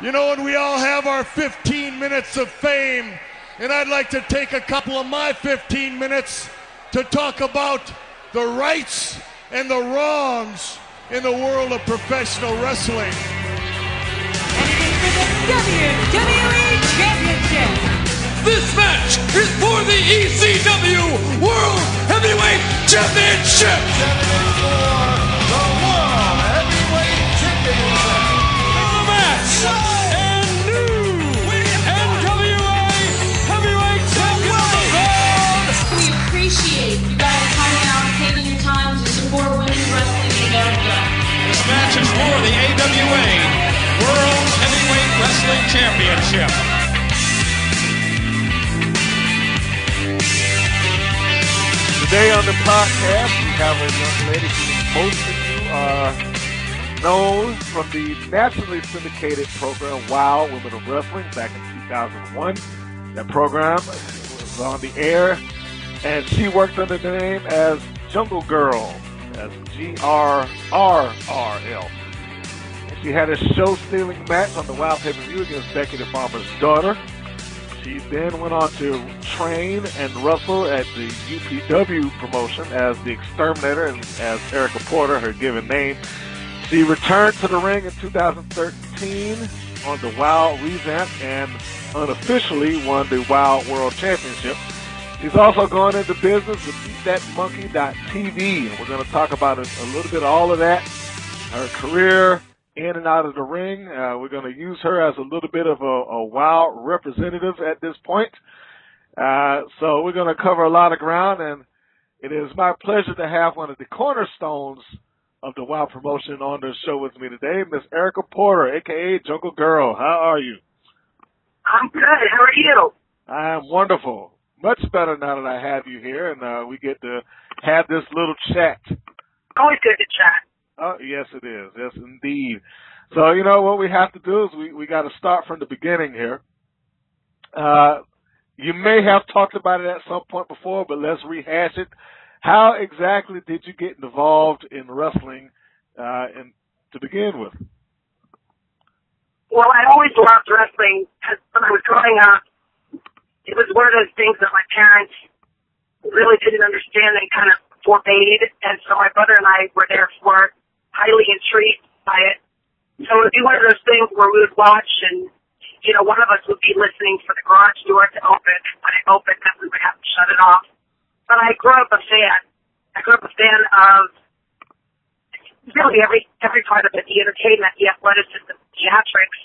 You know, and we all have our 15 minutes of fame, and I'd like to take a couple of my 15 minutes to talk about the rights and the wrongs in the world of professional wrestling. And it is for the WWE Championship. This match is for the ECW World Heavyweight Championship. The World Heavyweight Championship. The match and new NWA Heavyweight Champion of the world. We appreciate you guys coming out and taking your time to support women's wrestling in America. This match is for the AWA World Heavyweight Wrestling Championship. Today on the podcast, we have a young lady who most of you are known from the nationally syndicated program WOW Women of Wrestling back in 2001. That program was on the air, and she worked under the name as Jungle Grrrl, that's Grrrl. She had a show-stealing match on the WOW pay-per-view against Becky the Bomber's daughter. She then went on to train and wrestle at the UPW promotion as the X-Terminator, and as Erica Porter, her given name. She returned to the ring in 2013 on the WOW revamp and unofficially won the WOW World Championship. She's also gone into business with BeatThatMonkey.tv, and we're going to talk about a little bit of all of that, her career, in and out of the ring. We're going to use her as a little bit of a WOW representative at this point. So we're going to cover a lot of ground, and it is my pleasure to have one of the cornerstones of the WOW promotion on the show with me today, Miss Erica Porter, a.k.a. Jungle Grrrl. How are you? I'm good. How are you? I am wonderful. Much better now that I have you here, and we get to have this little chat. Always good to chat. Oh, yes, it is. Yes, indeed. So, you know, what we have to do is we got to start from the beginning here. You may have talked about it at some point before, but let's rehash it. How exactly did you get involved in wrestling to begin with? Well, I always loved wrestling. When I was growing up, it was one of those things that my parents really didn't understand and kind of forbade. And so my brother and I were therefore highly intrigued by it. So it would be one of those things where we would watch and, you know, one of us would be listening for the garage door to open. When it opened, then we would have to shut it off. But I grew up a fan. I grew up a fan of really every part of it, the entertainment, the athleticism, the theatrics.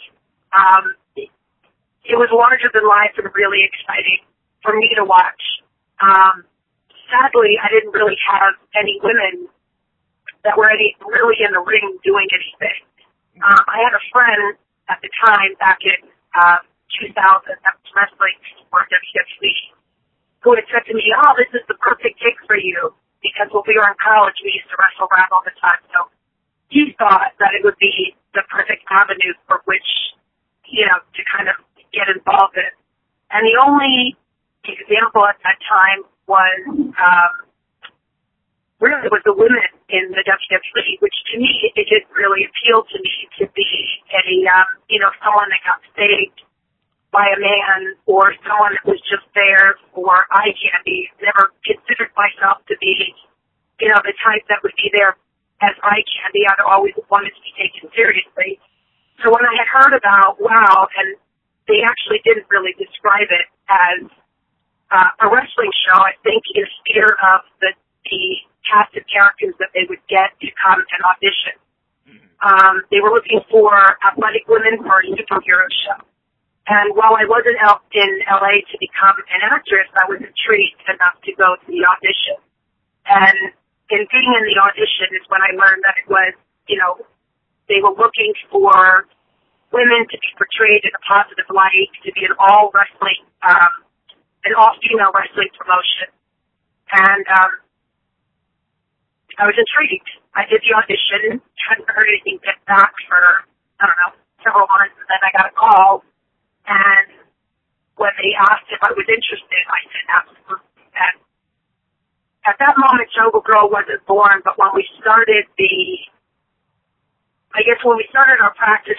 It was larger than life and really exciting for me to watch. Sadly, I didn't really have any women that were really in the ring doing anything. I had a friend at the time back in 2000 that was wrestling for WWE who had said to me, "Oh, this is the perfect gig for you," because when we were in college, we used to wrestle around all the time. So he thought that it would be the perfect avenue for which, you know, to kind of get involved in. And the only example at that time was really was the women in the WWE, which to me, it didn't really appeal to me to be a, you know, someone that got saved by a man or someone that was just there for eye candy. Never considered myself to be, you know, the type that would be there as eye candy. I'd always wanted to be taken seriously. So when I had heard about WOW, and they actually didn't really describe it as a wrestling show, I think in fear of the cast of characters that they would get to come and audition. They were looking for athletic women for a superhero show. And while I wasn't out in LA to become an actress, I was intrigued enough to go to the audition. And in being in the audition is when I learned that it was, you know, they were looking for women to be portrayed in a positive light, to be an all-wrestling, an all-female wrestling promotion. And I was intrigued. I did the audition, hadn't heard anything back for, I don't know, several months, and then I got a call. And when they asked if I was interested, I said absolutely. And at that moment, Jungle Grrrl wasn't born, but when we started when we started our practices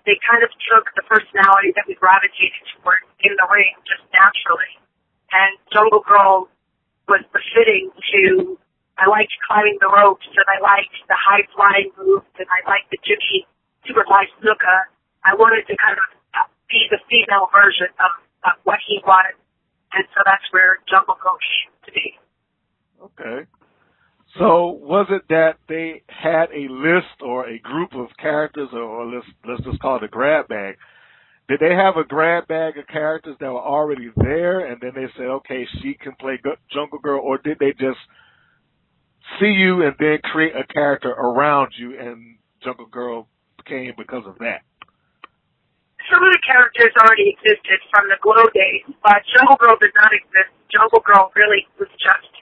they kind of took the personality that we gravitated toward in the ring just naturally. And Jungle Grrrl was befitting to, I liked climbing the ropes, and I liked the high flying moves, and I liked the Jimmy supervised snooker. I wanted to kind of be the female version of what he was. And so that's where Jungle Grrrl came to be. Okay. So was it that they had a list or a group of characters, or let's just call it a grab bag? Did they have a grab bag of characters that were already there, and then they said, okay, she can play Jungle Grrrl, or did they just see you and then create a character around you, and Jungle Grrrl came because of that? Some of the characters already existed from the Glow days, but Jungle Grrrl did not exist. Jungle Grrrl really was just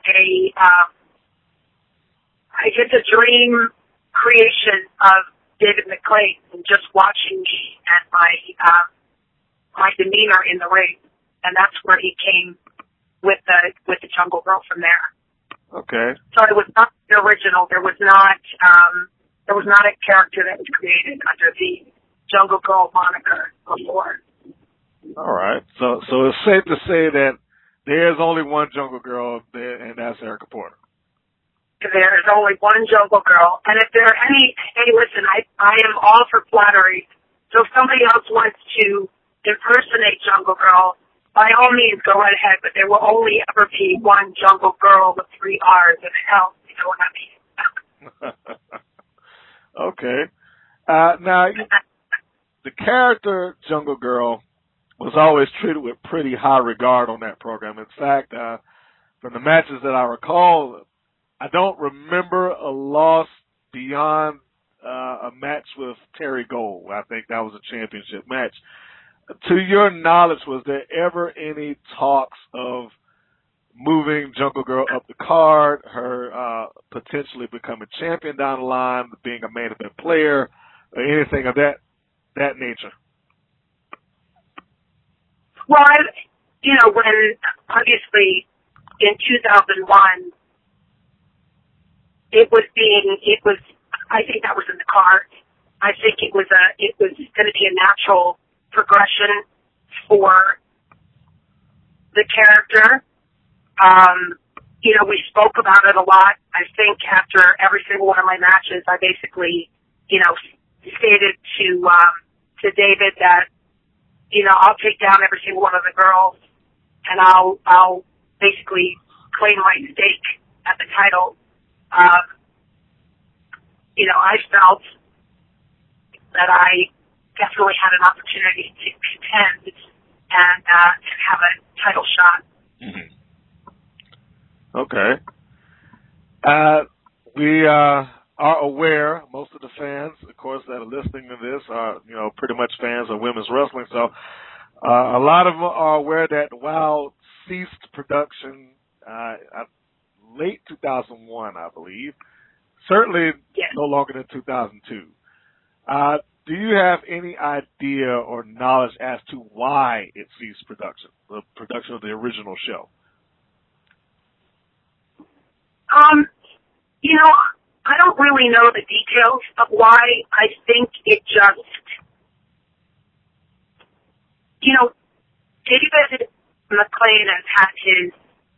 a dream creation of David McClain, and just watching me and my demeanor in the ring, and that's where he came with the Jungle Grrrl from there. Okay. So it was not the original. There was not a character that was created under the Jungle Grrrl moniker before. All right. So it's safe to say that there's only one Jungle Grrrl, and that's Erica Porter. There is only one Jungle Grrrl, and if there are any, hey, listen, I am all for flattery. So if somebody else wants to impersonate Jungle Grrrl, by all means, go right ahead. But there will only ever be one Jungle Grrrl with 3 R's and an L. You know what I mean? Okay. Now, the character Jungle Grrrl was always treated with pretty high regard on that program. In fact, from the matches that I recall, I don't remember a loss beyond a match with Terry Gold. I think that was a championship match. To your knowledge, was there ever any talks of moving Jungle Grrrl up the card, her potentially becoming champion down the line, being a main event player, or anything of that nature? Well, when obviously in 2001, I think that was in the cards. I think it was going to be a natural progression for the character. We spoke about it a lot. I think after every single one of my matches, I basically, stated to David that, I'll take down every single one of the girls, and I'll basically claim my stake at the title. I felt that I definitely had an opportunity to contend and have a title shot. Okay. We are aware, most of the fans, of course, that are listening to this are, pretty much fans of women's wrestling. So a lot of them are aware that WOW ceased production late 2001, I believe. Certainly no longer than 2002. Do you have any idea or knowledge as to why it ceased production, the production of the original show? I don't really know the details of why. I think it just, David McClain has had his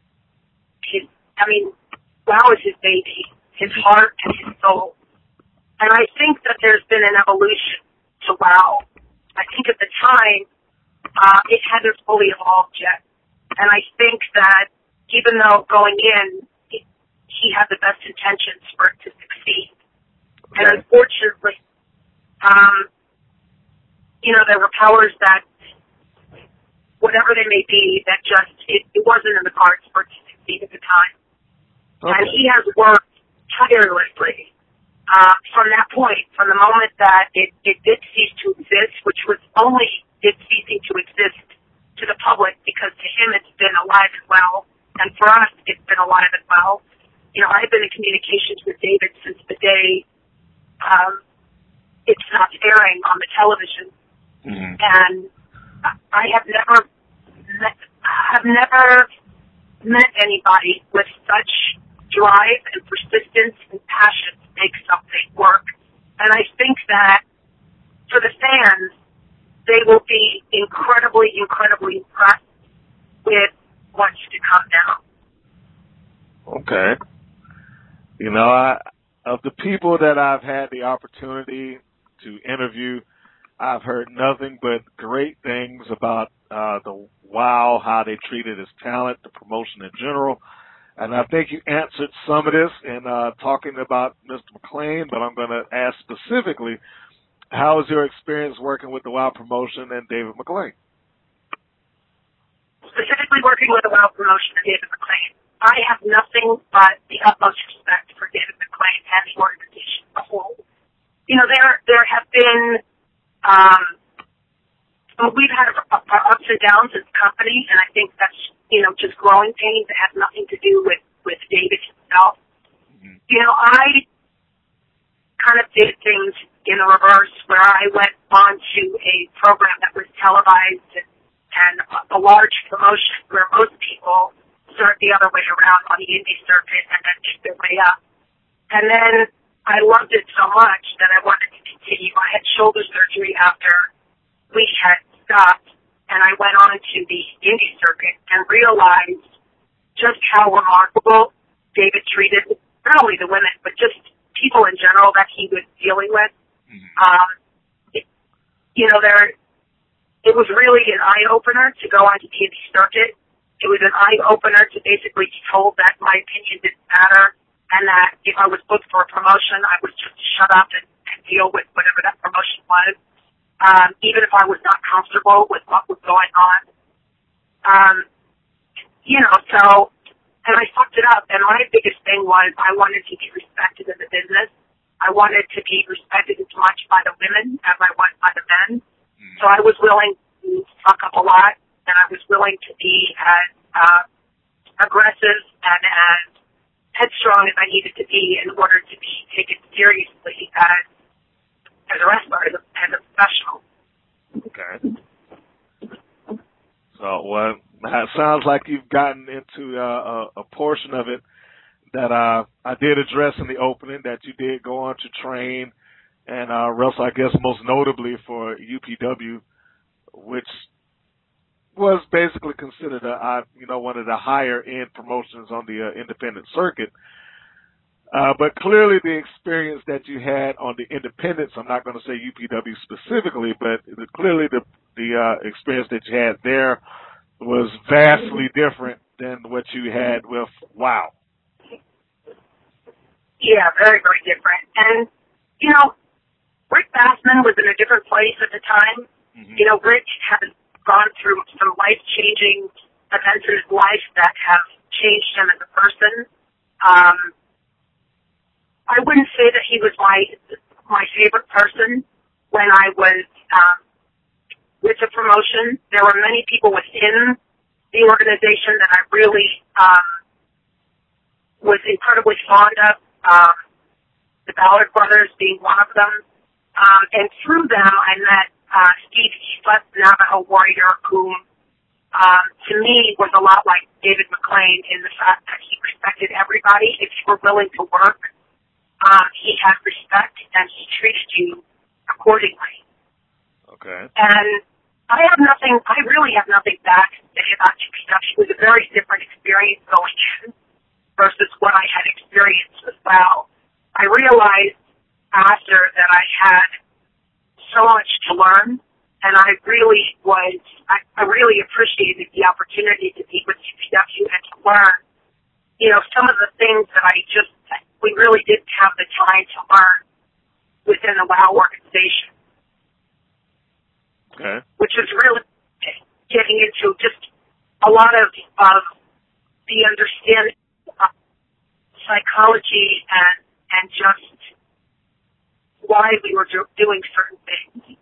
WOW is his baby, his heart and his soul. And I think that there's been an evolution to WOW. I think at the time, it hadn't fully evolved yet. And I think that even though going in, he had the best intentions for it to succeed. Okay. And unfortunately, there were powers that, whatever they may be, that just, it wasn't in the cards for it to succeed at the time. Okay. And he has worked tirelessly from that point, from the moment that it did cease to exist, which was only it ceasing to exist to the public, because to him it's been alive and well, and for us it's been alive and well. I've been in communications with David since the day it stopped airing on the television, and I have never met anybody with such drive and persistence and passion to make something work. And I think that for the fans, they will be incredibly, incredibly impressed with what's to come now. Okay. You know, of the people that I've had the opportunity to interview, I've heard nothing but great things about the WOW, how they treated his talent, the promotion in general. And I think you answered some of this in talking about Mr. McClain, but I'm going to ask specifically, how was your experience working with the WOW promotion and David McClain? Specifically working with the WOW promotion and David McClain, I have nothing but the utmost respect for David McClain and the organization as a whole. You know, there have been, we've had ups and downs as a company, and I think that's, you know, just growing pains that has nothing to do with David himself. Mm-hmm. You know, I kind of did things in the reverse, where I went on to a program that was televised and a large promotion where most people start the other way around on the indie circuit and then make their way up. And then I loved it so much that I wanted to continue. I had shoulder surgery after we had stopped, and I went on to the indie circuit and realized just how remarkable David treated not only the women, but just people in general that he was dealing with. Mm-hmm. You know, it was really an eye-opener to go onto the indie circuit. It was an eye-opener to basically be told that my opinion didn't matter, and that if I was booked for a promotion, I was just to shut up and deal with whatever that promotion was, even if I was not comfortable with what was going on. You know, so, and I fucked it up, and my biggest thing was I wanted to be respected in the business. I wanted to be respected as much by the women as I was by the men. So I was willing to fuck up a lot, and I was willing to be as aggressive and as headstrong as I needed to be in order to be taken seriously as a wrestler, as a professional. Okay. So, well, it sounds like you've gotten into a portion of it that I did address in the opening, that you did go on to train and wrestle, I guess, most notably for UPW, which was basically considered one of the higher end promotions on the independent circuit. But clearly the experience that you had on the independents, I'm not going to say UPW specifically, but clearly the experience that you had there was vastly different than what you had with WOW. Yeah, very, very different. And, you know, Rick Bassman was in a different place at the time. Mm-hmm. You know, Rick had gone through some life-changing events in his life that have changed him as a person. I wouldn't say that he was my favorite person when I was with the promotion. There were many people within the organization that I really was incredibly fond of, the Ballard brothers being one of them. And through them, I met Steve Eastlett, Navajo warrior, who to me was a lot like David McClain in the fact that he respected everybody. If you were willing to work, he had respect, and he treated you accordingly. Okay. And I really have nothing bad to say about UPW. It was a very different experience going in versus what I had experienced as well. I realized after that I had so much to learn, and I really appreciated the opportunity to be with UPW and to learn, you know, some of the things that we really didn't have the time to learn within the WOW organization. Okay. Which is really getting into just a lot of the understanding of psychology and just why we were doing certain things.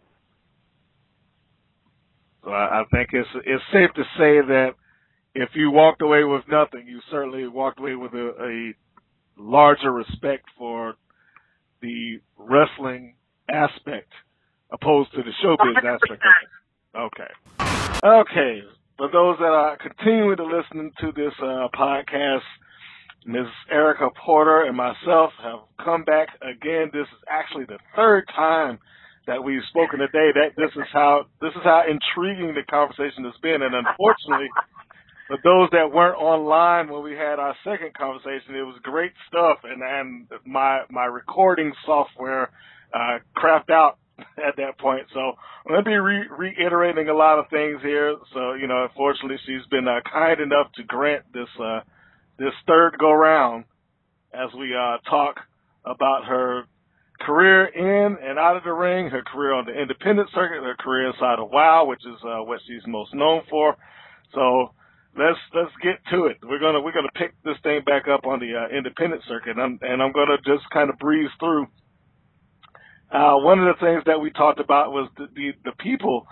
So I think it's safe to say that if you walked away with nothing, you certainly walked away with a larger respect for the wrestling aspect opposed to the showbiz 100%. Aspect of it. Okay. Okay. For those that are continuing to listen to this podcast, Ms. Erica Porter and myself have come back again. This is actually the third time that we've spoken today, that this is how intriguing the conversation has been. And unfortunately, for those that weren't online when we had our second conversation, it was great stuff, and my recording software crapped out at that point. So I'm going to be reiterating a lot of things here. So, unfortunately, she's been kind enough to grant this third go round as we talk about her career in and out of the ring, her career on the independent circuit, her career inside of WOW, which is what she's most known for. So let's get to it. We're gonna pick this thing back up on the independent circuit, and I'm gonna just kind of breeze through. One of the things that we talked about was the people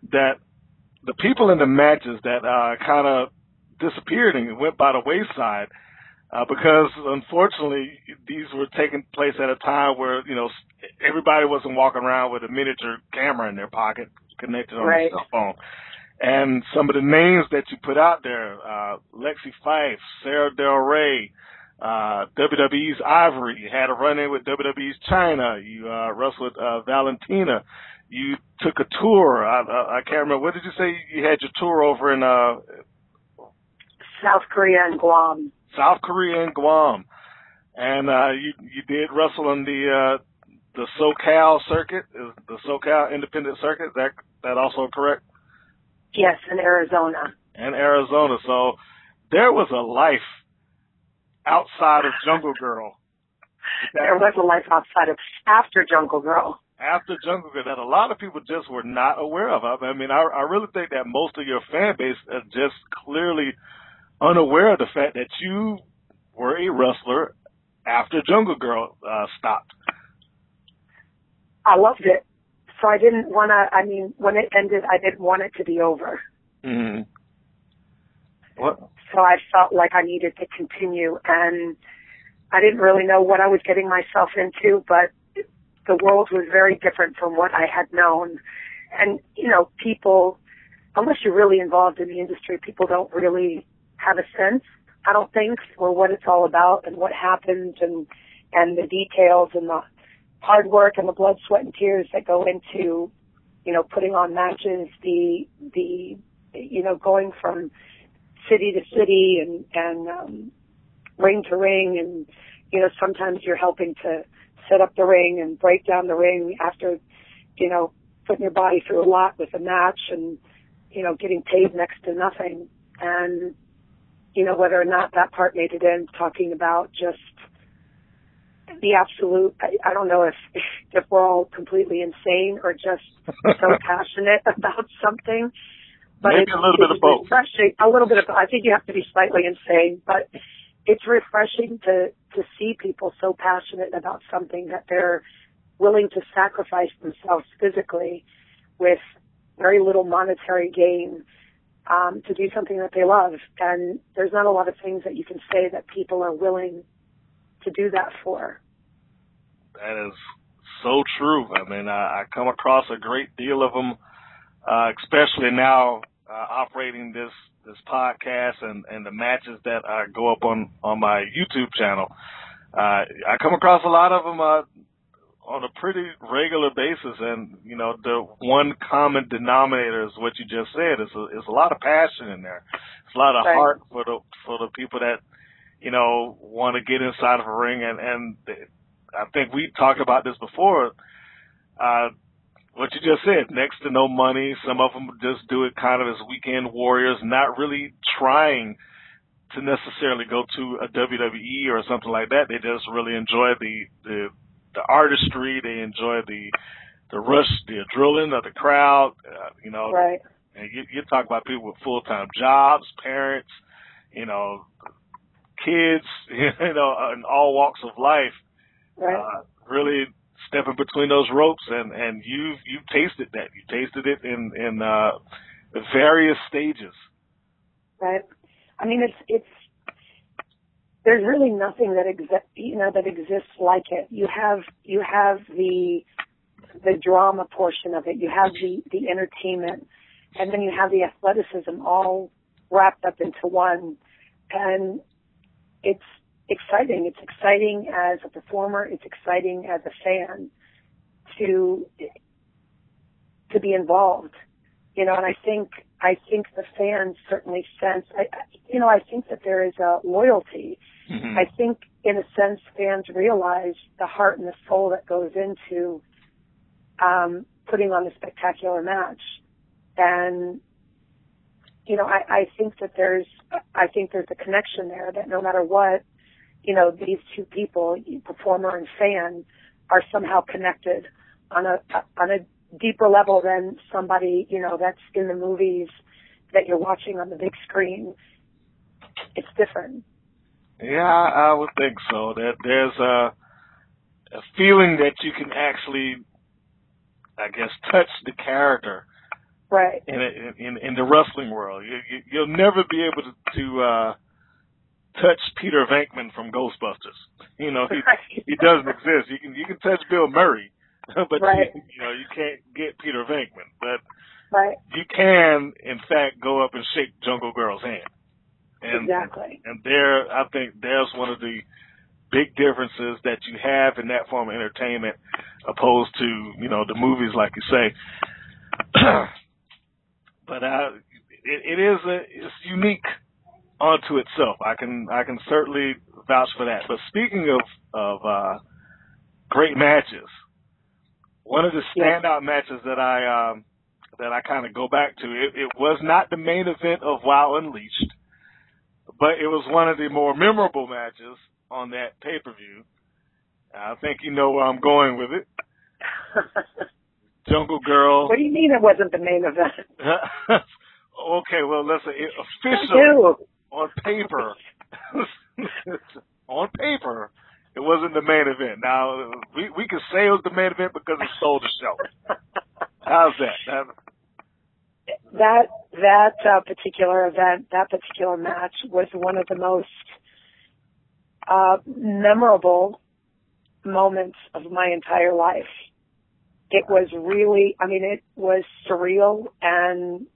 in the matches that kind of disappeared and went by the wayside. Because unfortunately, these were taking place at a time where, everybody wasn't walking around with a miniature camera in their pocket connected on their cell phone. And some of the names that you put out there, Lexi Fife, Sarah Del Rey, WWE's Ivory, you had a run-in with WWE's China, you wrestled Valentina, you took a tour, I can't remember, what did you say you had your tour over in South Korea and Guam. South Korea and Guam, and you did wrestle on the SoCal circuit, the SoCal independent circuit. That also correct? Yes, in Arizona. In Arizona, so there was a life outside of Jungle Grrrl. There was a life after Jungle Grrrl. After Jungle Grrrl, that a lot of people just were not aware of. I mean, I really think that most of your fan base is just clearly unaware of the fact that you were a wrestler after Jungle Grrrl stopped. I loved it. So I didn't want to, when it ended, I didn't want it to be over. Mm-hmm. What? So I felt like I needed to continue, and I didn't really know what I was getting myself into, but the world was very different from what I had known. And, people, unless you're really involved in the industry, people don't really have a sense, I don't think, for what it's all about and what happens and the details and the hard work and the blood, sweat, and tears that go into, putting on matches, the going from city to city and ring to ring, and, sometimes you're helping to set up the ring and break down the ring after, putting your body through a lot with a match and, getting paid next to nothing. And, whether or not that part made it in, talking about just the absolute, I don't know if we're all completely insane or just so passionate about something. But maybe a little bit of both. Refreshing. A little bit of, I think you have to be slightly insane, but it's refreshing to see people so passionate about something that they're willing to sacrifice themselves physically with very little monetary gain to do something that they love. And there's not a lot of things that you can say that people are willing to do that for. That is so true. I mean, I come across a great deal of them, especially now operating this podcast and the matches that go up on my YouTube channel. I come across a lot of them on a pretty regular basis, and the one common denominator is what you just said. It's a lot of passion in there. It's a lot of heart for the people that want to get inside of a ring, and I think we talked about this before. What you just said, next to no money. Some of them just do it kind of as weekend warriors, not really trying to necessarily go to a WWE or something like that. They just really enjoy the artistry. They enjoy the rush, the adrenaline of the crowd. Right. And you talk about people with full-time jobs, parents, kids, in all walks of life. Right. Really stepping between those ropes, and you've tasted that. You tasted it in various stages. Right. I mean, it's there's really nothing that exists like it. You have the drama portion of it. You have the entertainment, and then you have the athleticism all wrapped up into one. And it's exciting. It's exciting as a performer. It's exciting as a fan to to be involved, you know, and I think the fans certainly sense, I think that there is a loyalty. Mm-hmm. I think in a sense fans realize the heart and the soul that goes into putting on a spectacular match. And, you know, I think that there's a connection there that no matter what, you know, these two people, performer and fan, are somehow connected on a deeper level than somebody, you know, that's in the movies that you're watching on the big screen. It's different. Yeah, I would think so. That there's a feeling that you can actually, I guess, touch the character. Right. In the wrestling world. You'll never be able to touch Peter Venkman from Ghostbusters. You know, he doesn't exist. You can touch Bill Murray, but right. you can't get Peter Venkman. But right. you can, in fact, go up and shake Jungle Grrrl's hand. Exactly. And I think there's one of the big differences that you have in that form of entertainment, opposed to, you know, the movies, like you say. But it's unique unto itself. I can certainly vouch for that. But speaking of great matches, one of the standout matches that I kind of go back to, it was not the main event of WoW Unleashed, but it was one of the more memorable matches on that pay-per-view. I think you know where I'm going with it. Jungle Grrrl. What do you mean it wasn't the main event? Okay, well, let's say officially on paper. On paper, it wasn't the main event. Now we can say it was the main event because it stole the show. How's that? That particular event, that particular match was one of the most memorable moments of my entire life. It was really, it was surreal, and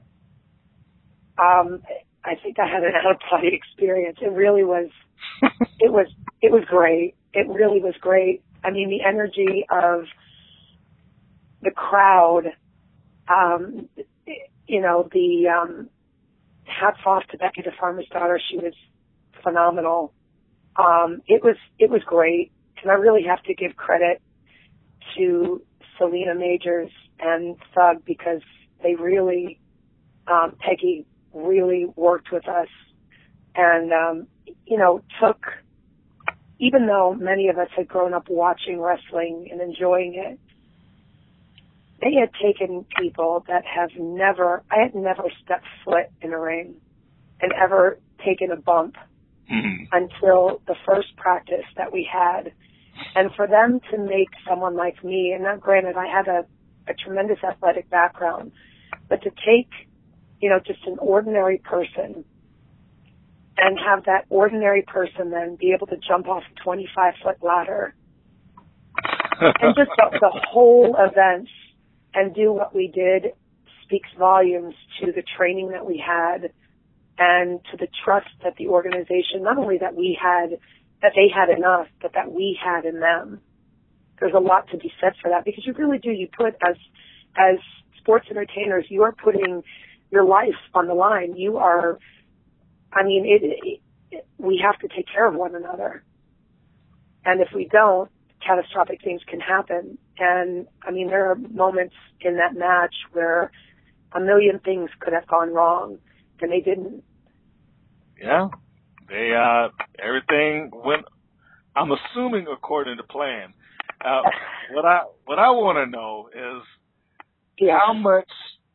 I think I had an out-of-body experience. It really was, it was great. It really was great. I mean, the energy of the crowd, hats off to Becky the Farmer's Daughter. She was phenomenal. It was great. And I really have to give credit to Selena Majors and Thug, because they really, Peggy really worked with us and, took, even though many of us had grown up watching wrestling and enjoying it, they had taken people that I had never stepped foot in a ring and ever taken a bump until the first practice that we had. And for them to make someone like me, and now granted I had a tremendous athletic background, but to take, just an ordinary person and have that ordinary person then be able to jump off a 25-foot ladder and just the whole event and do what we did speaks volumes to the training that we had and to the trust that the organization, not only that we had, that they had in us, but that we had in them. There's a lot to be said for that, because you really do. You put, as sports entertainers, you are putting your life on the line. You are, we have to take care of one another. And if we don't, catastrophic things can happen. And, there are moments in that match where a million things could have gone wrong, and they didn't. Yeah. Everything went, I'm assuming, according to plan. What I want to know is how much,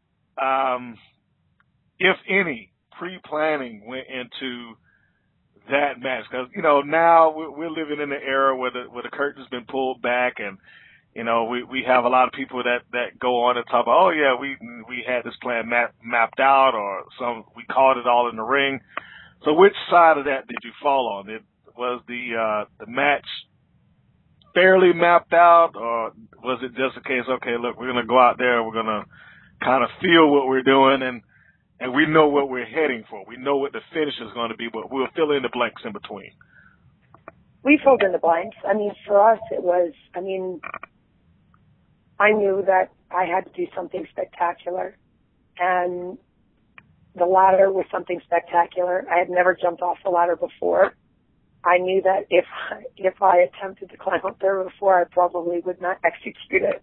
if any, pre-planning went into that match, because now we're living in an era where the curtain's been pulled back, and we have a lot of people that go on and talk about, oh yeah, we had this plan mapped out, or we called it all in the ring. So which side of that did you fall on? Was the match fairly mapped out, or was it just a case, okay, look, we're going to go out there, we're going to kind of feel what we're doing, and we know what we're heading for. We know what the finish is going to be, but we'll fill in the blanks in between. We filled in the blanks. For us, it was, I knew that I had to do something spectacular. And the ladder was something spectacular. I had never jumped off the ladder before. I knew that if I attempted to climb up there before, I probably would not execute it.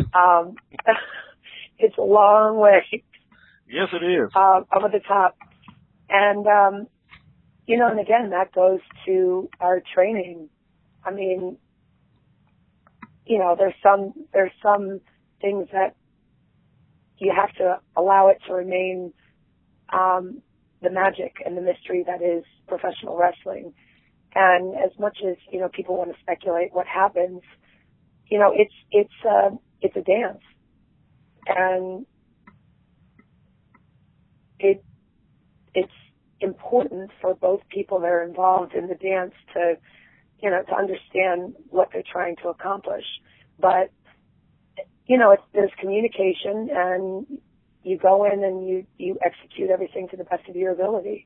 It's a long way. Yes, it is. Up at the top. And, you know, and again, that goes to our training. I mean, you know, there's some things that you have to allow it to remain the magic and the mystery that is professional wrestling. And as much as, you know, people want to speculate what happens, you know, it's a dance. And it's important for both people that are involved in the dance to, you know, to understand what they're trying to accomplish. But, you know, there's communication, and you go in and you execute everything to the best of your ability.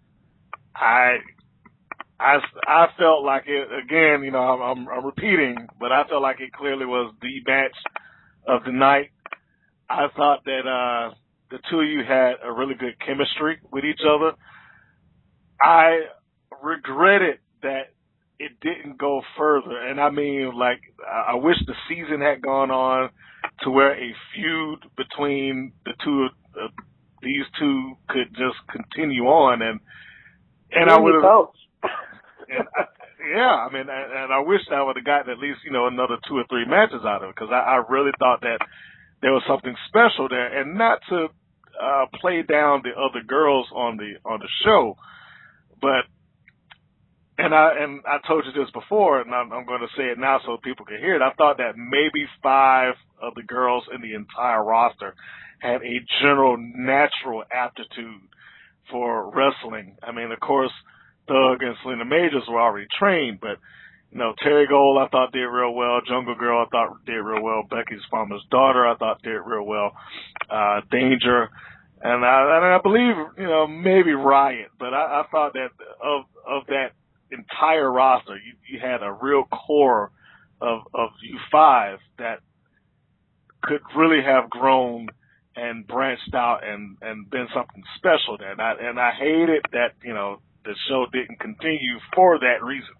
I felt like it, again, you know, I'm repeating, but I felt like it clearly was the match of the night. I thought that the two of you had a really good chemistry with each other. I regretted that it didn't go further. And I mean, like, I wish the season had gone on to where a feud between the two of these two could just continue on. And I would have, yeah, I mean, and I wish I would have gotten at least, you know, another 2 or 3 matches out of it, because I really thought that there was something special there. And not to play down the other girls on the show, but and I told you this before, and I'm going to say it now so people can hear it. I thought that maybe 5 of the girls in the entire roster had a general natural aptitude for wrestling. I mean, of course, Thug and Selena Majors were already trained, but, you know, Terry Gold I thought did real well. Jungle Grrrl I thought did real well. Becky Farmer's daughter I thought did real well. Danger. And I believe, you know, maybe Riot, but I thought that of that entire roster, you had a real core of you 5 that could really have grown and branched out and been something special there. And I hated that, you know, the show didn't continue for that reason.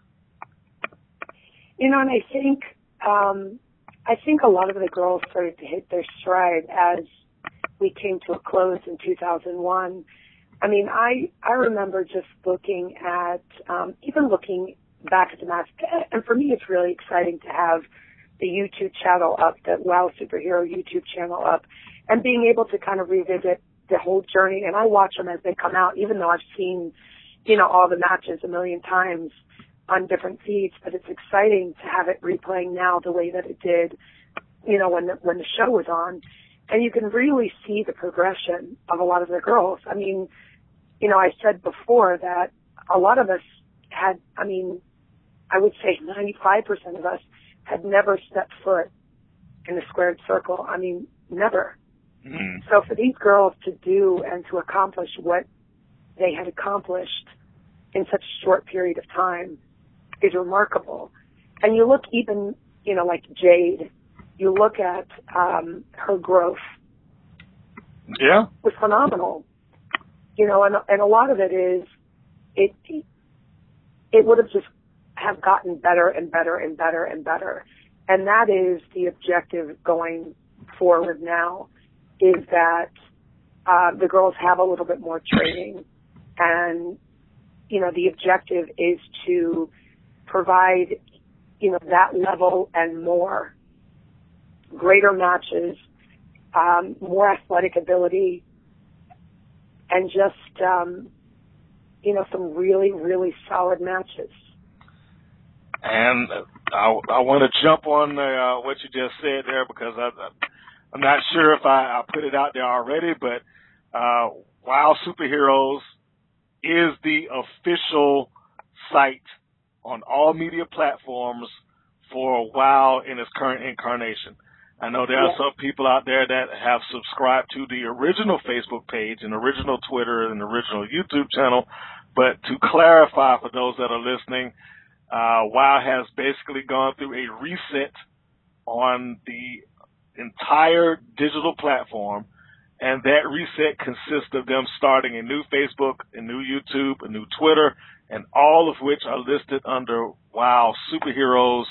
You know, and I think a lot of the girls started to hit their stride as we came to a close in 2001. I mean, I remember just looking at, even looking back at the match, and for me it's really exciting to have the YouTube channel up, the WoW Superhero YouTube channel up, and being able to kind of revisit the whole journey. And I watch them as they come out, even though I've seen, you know, all the matches a million times on different feeds, but it's exciting to have it replaying now the way that it did, you know, when the show was on. And you can really see the progression of a lot of the girls. I mean, you know, I said before that a lot of us had, I mean, I would say 95% of us had never stepped foot in the squared circle. I mean, never. Mm-hmm. So for these girls to do and to accomplish what they had accomplished in such a short period of time is remarkable. And you look even, you know, like Jade, you look at her growth. Yeah. Was phenomenal. You know, and a lot of it is, it would have just have gotten better and better and better and better. And that is the objective going forward now, is that the girls have a little bit more training. And, you know, the objective is to provide, you know, that level and more, greater matches, more athletic ability, and just, you know, some really, really solid matches. And I want to jump on what you just said there, because I'm not sure if I put it out there already, but WoW Superheroes is the official site on all media platforms for WoW in its current incarnation. I know there are some people out there that have subscribed to the original Facebook page and original Twitter and original YouTube channel, but to clarify for those that are listening, WoW has basically gone through a reset on the entire digital platform, and that reset consists of them starting a new Facebook, a new YouTube, a new Twitter, and all of which are listed under WoW Superheroes.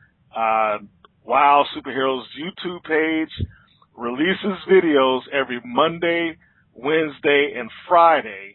WoW Superheroes YouTube page releases videos every Monday, Wednesday, and Friday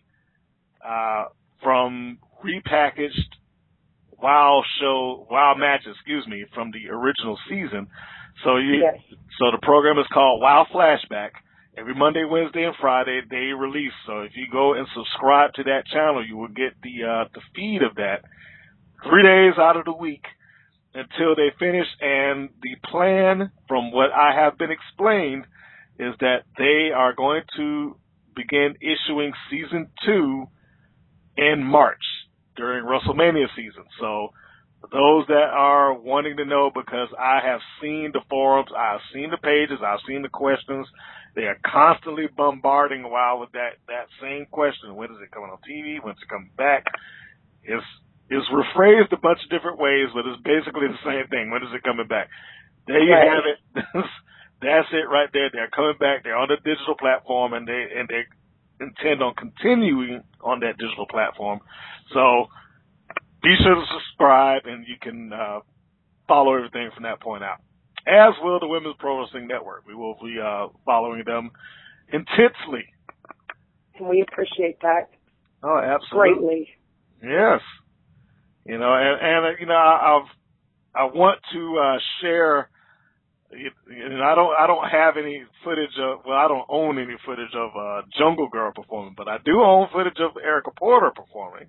from repackaged WoW matches, from the original season. So so the program is called WoW Flashback. Every Monday, Wednesday, and Friday they release. So if you go and subscribe to that channel, you will get the feed of that 3 days out of the week until they finish. And the plan, from what I have been explained, is that they are going to begin issuing season 2 in March during WrestleMania season. So for those that are wanting to know, because I have seen the forums, I've seen the pages, I've seen the questions, they are constantly bombarding WoW with that same question. When is it coming on TV? When's it coming back? It's rephrased a bunch of different ways, but it's basically the same thing. When is it coming back? There you have it. That's it right there. They're coming back. They're on the digital platform, and they intend on continuing on that digital platform. So be sure to subscribe, and you can follow everything from that point out. As will the Women's Pro Wrestling Network. We will be following them intensely. And we appreciate that. Oh, absolutely. Greatly. Yes. You know, and you know, I want to share. And I don't have any footage of. Well, I don't own any footage of Jungle Grrrl performing, but I do own footage of Erica Porter performing.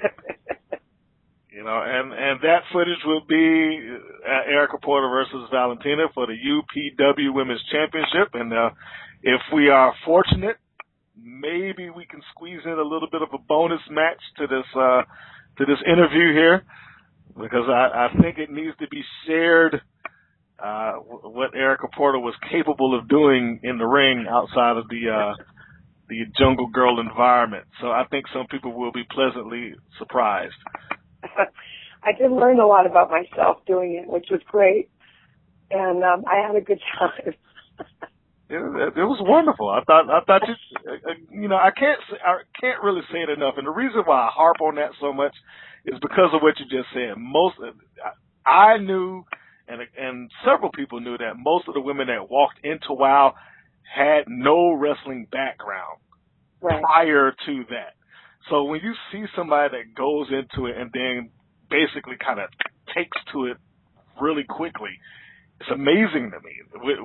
You know, and that footage will be Erica Porter versus Valentina for the UPW Women's Championship. And if we are fortunate, maybe we can squeeze in a little bit of a bonus match to this interview here, because I think it needs to be shared what Erica Porter was capable of doing in the ring outside of the Jungle Grrrl environment. So I think some people will be pleasantly surprised. I did learn a lot about myself doing it, which was great, and I had a good time. It was wonderful. I thought you know, I can't really say it enough, and the reason why I harp on that so much is because of what you just said. I knew, and several people knew, that most of the women that walked into WoW had no wrestling background prior to that. So when you see somebody that goes into it and then basically kind of takes to it really quickly, it's amazing to me.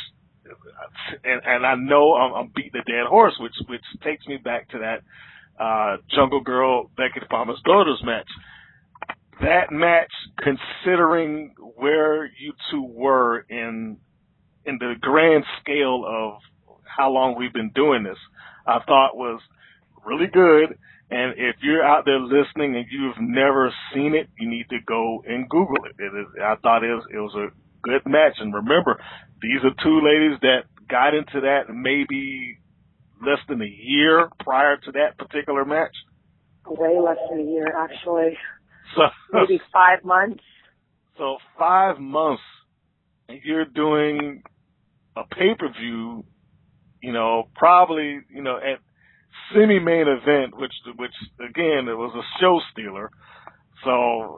And I know I'm beating a dead horse, which takes me back to that Jungle Grrrl Becky Palmer's Daughters match. That match, considering where you two were in the grand scale of how long we've been doing this, I thought was really good. And if you're out there listening and you've never seen it, you need to go and Google it. I thought it was a good match. And remember, these are two ladies that got into that maybe less than a year prior to that particular match. Way less than a year, actually. So maybe 5 months. So 5 months, and you're doing a pay-per-view, you know, probably, you know, at semi-main event, which again, it was a show stealer. So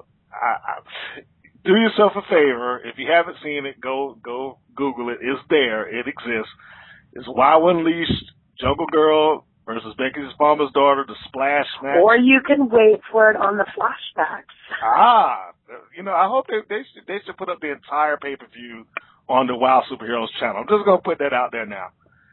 do yourself a favor. If you haven't seen it, go Google it. It's there. It exists. It's WoW Unleashed, Jungle Grrrl versus Becky Palmer's Daughter, the splash match. Or you can wait for it on the flashbacks. You know, I hope they should put up the entire pay-per-view on the WoW Superheroes channel. I'm just going to put that out there now.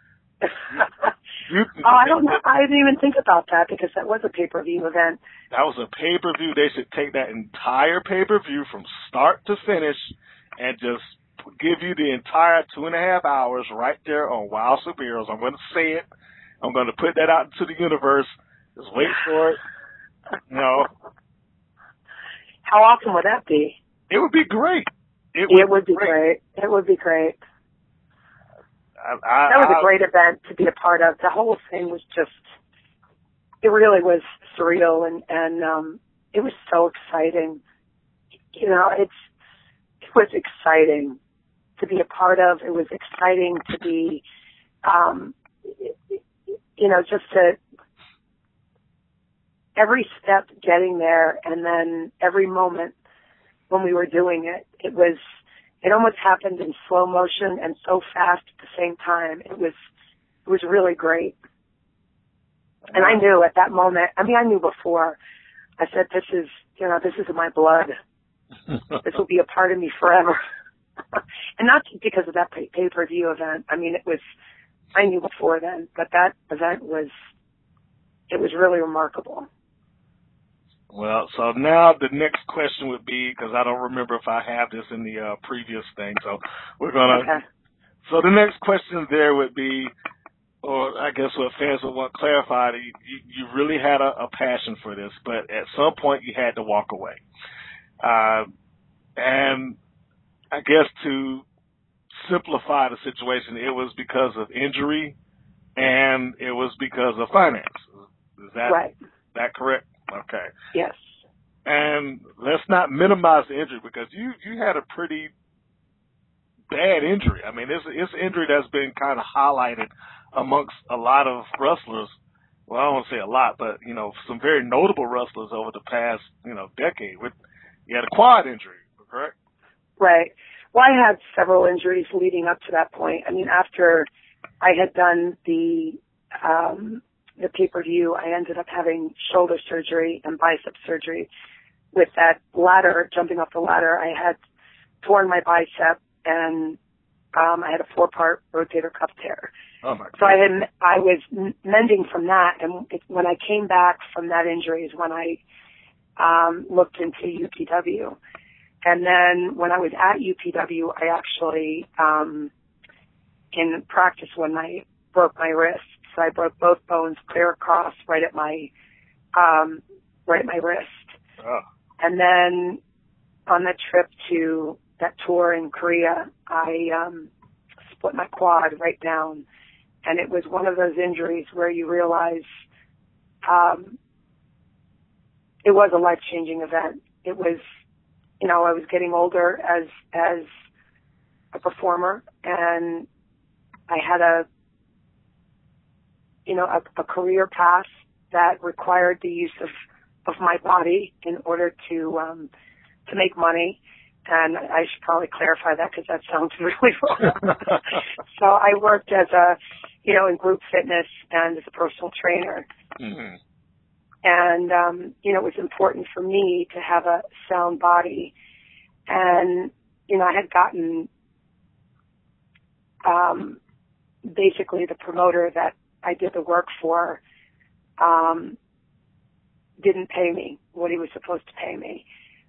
I don't know. I didn't even think about that, because that was a pay-per-view event. That was a pay-per-view. They should take that entire pay-per-view from start to finish and just give you the entire 2.5 hours right there on WoW Superheroes. I'm going to say it. I'm going to put that out into the universe. Just wait for it. You know. How often would that be? It would be great. It would be great. It would be great. That was a great event to be a part of. The whole thing was just, it really was surreal, and it was so exciting. You know, it was exciting. be a part of. It was exciting to be, just to every step getting there, and then every moment when we were doing it, it almost happened in slow motion and so fast at the same time. It was really great. And I knew at that moment, I knew before, I said, this is in my blood. This will be a part of me forever. And not because of that pay-per-view event. I knew before then, but that event was really remarkable. Well, so now the next question would be, because I don't remember if I have this in the previous thing, so we're going to... Okay. So the next question there would be, or I guess what fans would want clarified, you really had a passion for this, but at some point you had to walk away. And I guess to simplify the situation, it was because of injury and it was because of finance. Is that correct? Okay. Yes. And let's not minimize the injury, because you had a pretty bad injury. It's an injury that's been kind of highlighted amongst a lot of wrestlers. Well, I don't want to say a lot, but, some very notable wrestlers over the past, decade. You had a quad injury, correct? Right. Well, I had several injuries leading up to that point. After I had done the pay-per-view, I ended up having shoulder surgery and bicep surgery. With that ladder, jumping off the ladder, I had torn my bicep, and I had a 4-part rotator cuff tear. Oh my God. So I was mending from that, and when I came back from that injury is when I looked into UPW. And then when I was at UPW, I actually, in practice one night, broke my wrist. So I broke both bones clear across right at my wrist. Oh. And then on that trip to that tour in Korea, I split my quad right down. And it was one of those injuries where you realize it was a life-changing event. It was, I was getting older as a performer, and I had a career path that required the use of my body in order to make money. And I should probably clarify that, because that sounds really wrong. So I worked as in group fitness and as a personal trainer. Mm-hmm. And, it was important for me to have a sound body. And, I had gotten, basically the promoter that I did the work for, didn't pay me what he was supposed to pay me.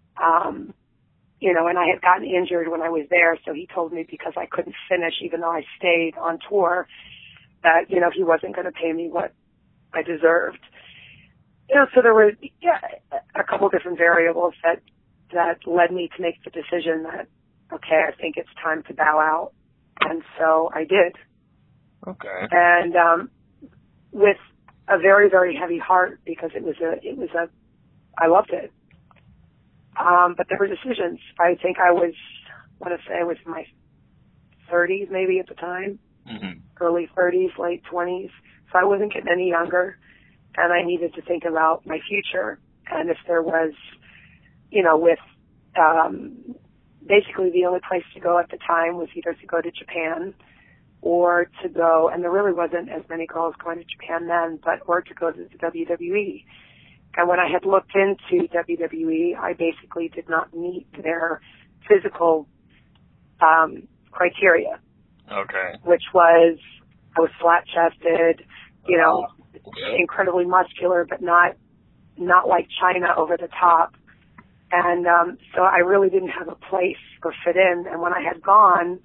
And I had gotten injured when I was there, so he told me because I couldn't finish, even though I stayed on tour, that, he wasn't going to pay me what I deserved. So there were a couple different variables that led me to make the decision that, okay, I think it's time to bow out. And so I did. Okay. And with a very, very heavy heart, because I loved it. But there were decisions. I think I was in my 30s maybe at the time, mm-hmm. early 30s, late 20s. So I wasn't getting any younger, and I needed to think about my future. And if there was, with basically the only place to go at the time was either to go to Japan or to go, and there really wasn't as many girls going to Japan then, or to go to the WWE. And when I had looked into WWE, I basically did not meet their physical criteria. Okay. Which was, I was flat-chested, incredibly muscular, but not like China over the top. And so I really didn't have a place or fit in. And when I had gone,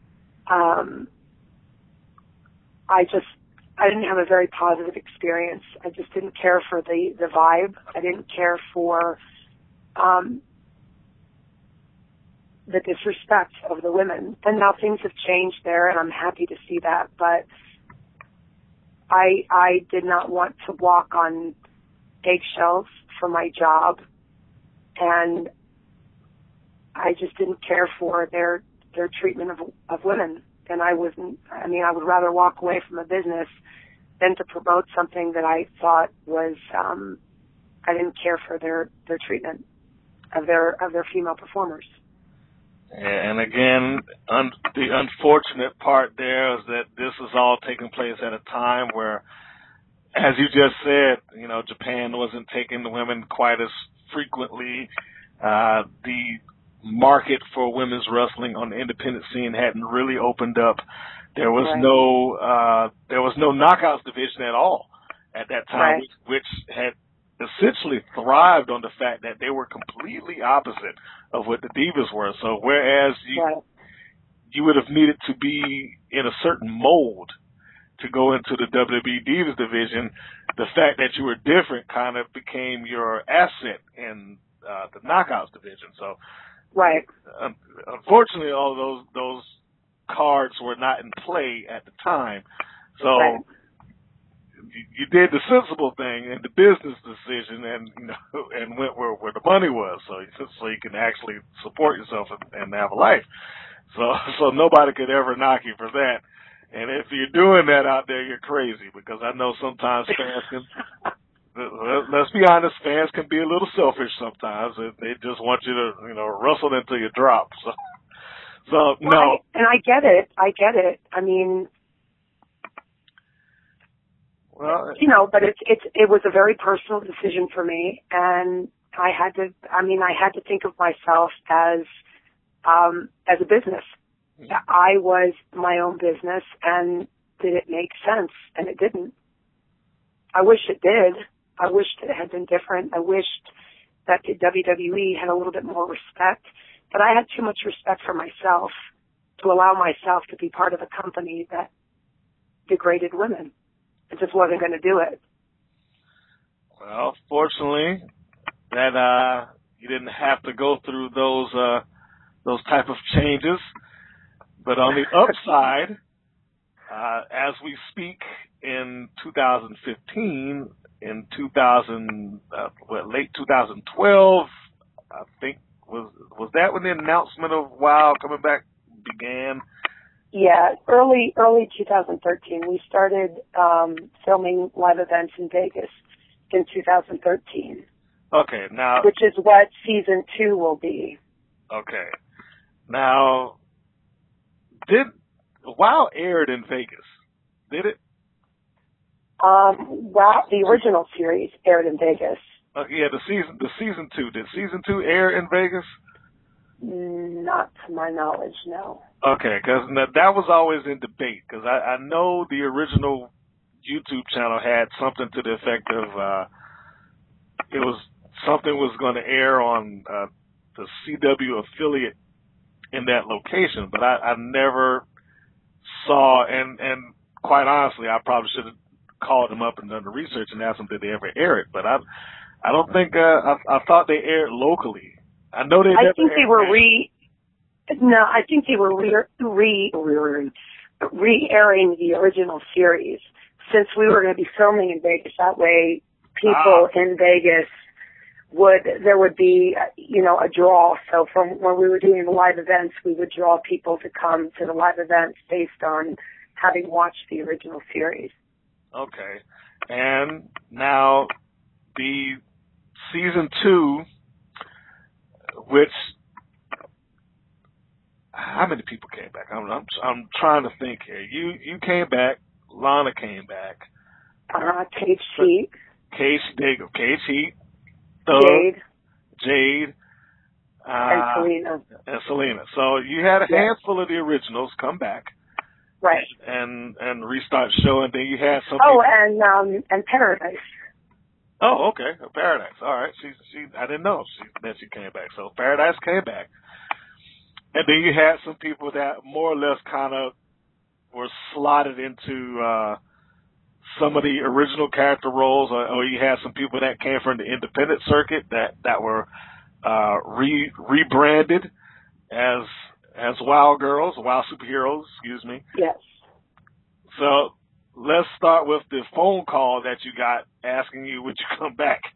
I didn't have a very positive experience. I just didn't care for the vibe. I didn't care for the disrespect of the women. And now things have changed there, and I'm happy to see that. But I did not want to walk on eggshells for my job, and I just didn't care for their their treatment of women. And I would rather walk away from a business than to promote something that I thought was, I didn't care for their treatment of their female performers. And again, the unfortunate part there is that this is all taking place at a time where, as you just said, Japan wasn't taking the women quite as frequently. The market for women's wrestling on the independent scene hadn't really opened up. There was no knockouts division at all at that time, which had essentially thrived on the fact that they were completely opposite of what the Divas were. So whereas you would have needed to be in a certain mold to go into the WWE Divas division, the fact that you were different kind of became your asset in the knockouts division. So unfortunately, all those cards were not in play at the time. So you did the sensible thing and the business decision, and went where the money was, so you can actually support yourself and have a life. So nobody could ever knock you for that. And if you're doing that out there, you're crazy, because I know sometimes fans can. Let's be honest, fans can be a little selfish sometimes. They just want you to, wrestle until you drop. So no. And I get it. I mean, well, but it was a very personal decision for me, and I had to think of myself as a business. I was my own business, and did it make sense? And it didn't. I wish it did. I wished it had been different. I wished that the WWE had a little bit more respect, but I had too much respect for myself to allow myself to be part of a company that degraded women. I just wasn't going to do it. Well, fortunately, that you didn't have to go through those type of changes. But on the upside, as we speak in 2015, in late 2012, I think was that when the announcement of WOW coming back began? Yeah, early 2013. We started filming live events in Vegas in 2013. Okay, now which is what season 2 will be. Okay, now did WOW aired in Vegas? Did it? WOW, the original series aired in Vegas. Yeah, the season 2. Did season 2 air in Vegas? Not to my knowledge, no. Okay, because that was always in debate, because I know the original YouTube channel had something to the effect of something was going to air on the CW affiliate in that location, but I never saw, and quite honestly, I probably should have called them up and done the research and asked them did they ever air it, but I don't think I thought they aired locally. I know they. I think they were I think they were re-airing the original series, since we were going to be filming in Vegas. That way, people in Vegas there would be, a draw. So from when we were doing the live events, we would draw people to come to the live events based on having watched the original series. Okay. And now the season 2, which, how many people came back? I'm trying to think here. You came back. Lana came back. Cage Heat. Cage Heat. Jade. And Selena. So you had a handful of the originals come back. Right. And restart show, and then you had some. Oh, and Paradise. Oh, okay. Paradise. All right. She I didn't know that she came back. So Paradise came back. And then you had some people that more or less kind of were slotted into some of the original character roles, or you had some people that came from the independent circuit that were rebranded as WOW girls, WOW superheroes, excuse me. Yes. So let's start with the phone call that you got asking you would you come back.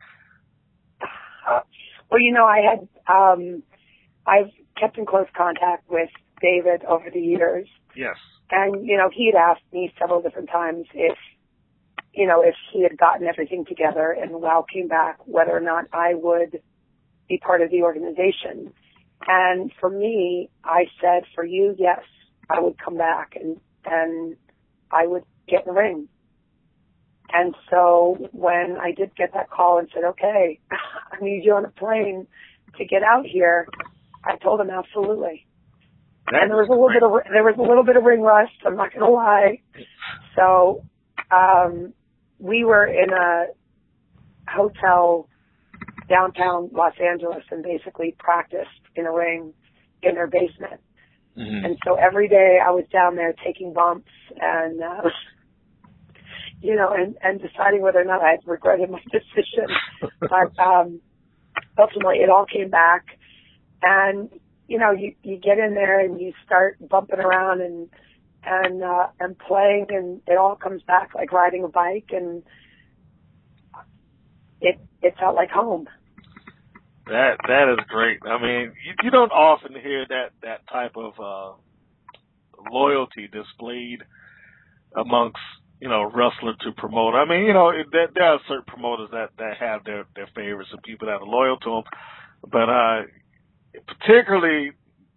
Well, I had I've kept in close contact with David over the years. Yes. And, you know, he had asked me several different times if he had gotten everything together and WoW came back, whether or not I would be part of the organization. And for me, I said, for you, yes, I would come back and I would get in the ring. And so when I did get that call and said, okay, I need you on a plane to get out here, I told him absolutely. And there was a little bit of ring rust, I'm not going to lie. So we were in a hotel downtown Los Angeles and basically practiced in a ring in their basement. Mm-hmm. And so every day I was down there taking bumps and, you know, and deciding whether or not I had regretted my decision. But ultimately it all came back. And, you know, you get in there and you start bumping around and playing, and it all comes back like riding a bike, and it felt like home. That is great. I mean, you don't often hear that type of loyalty displayed amongst, you know, wrestler to promoter. I mean, you know, there are certain promoters that have their favorites and people that are loyal to them, but particularly,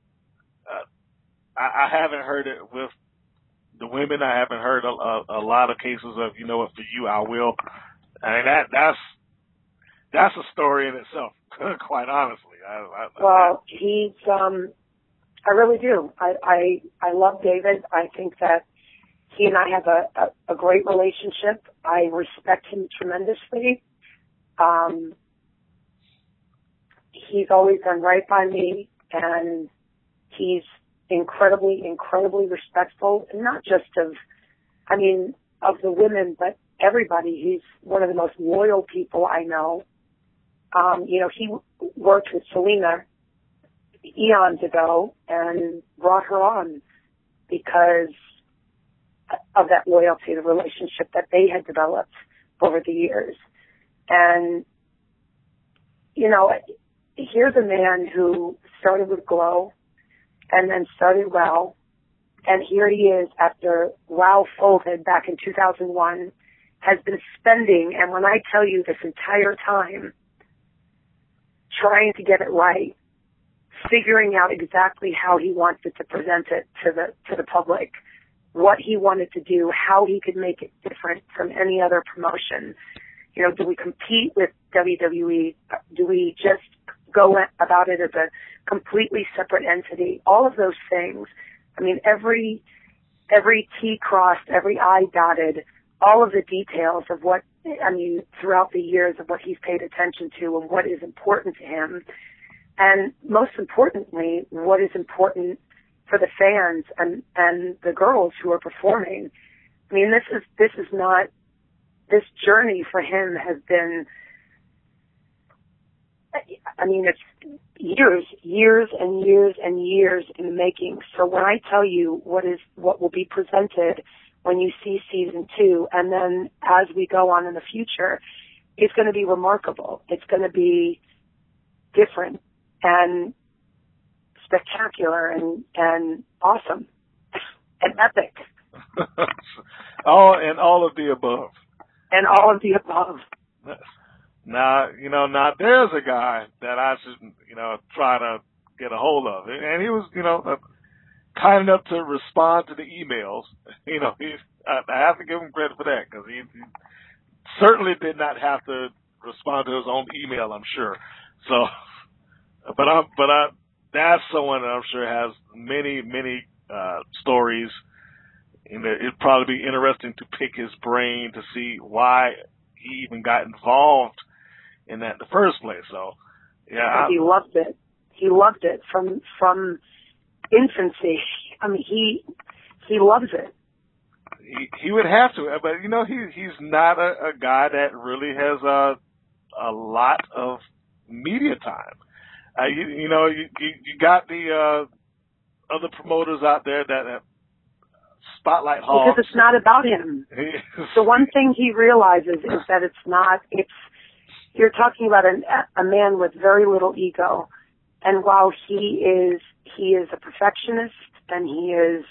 I haven't heard it with the women. I haven't heard a lot of cases of, you know what, for you, I will. I mean, that's a story in itself, quite honestly. He's, I really do. I love David. I think that he and I have a great relationship. I respect him tremendously. He's always done right by me, and he's incredibly, incredibly respectful, not just of the women, but everybody. He's one of the most loyal people I know. You know, he worked with Selena eons ago and brought her on because of that loyalty, the relationship that they had developed over the years. And, you know, here's a man who started with Glow and then started WoW, and here he is after WoW folded back in 2001, has been spending, and when I tell you this entire time, trying to get it right, figuring out exactly how he wanted to present it to the public, what he wanted to do, how he could make it different from any other promotion. You know, do we compete with WWE? Do we just go about it as a completely separate entity? All of those things. I mean, every T crossed, every I dotted, all of the details of what, throughout the years of what he's paid attention to and what is important to him. And most importantly, what is important for the fans and the girls who are performing. I mean, this journey for him has been, it's years and years and years in the making. So when I tell you what will be presented when you see season 2, and then as we go on in the future, it's going to be remarkable. It's going to be different and spectacular and awesome and epic. all of the above. And all of the above. Now there's a guy that I should, try to get a hold of. And he was, kind enough to respond to the emails. I have to give him credit for that, because he certainly did not have to respond to his own email, I'm sure. So, but that's someone that I'm sure has many, many stories. It'd probably be interesting to pick his brain to see why he even got involved in that in the first place. So, yeah. He loved it. He loved it from infancy. I mean, he loves it. He would have to, but he's not a guy that really has a lot of media time. You got the other promoters out there that spotlight hogs. Because it's not about him. The one thing he realizes is that you're talking about a man with very little ego. And while he is a perfectionist, and he is,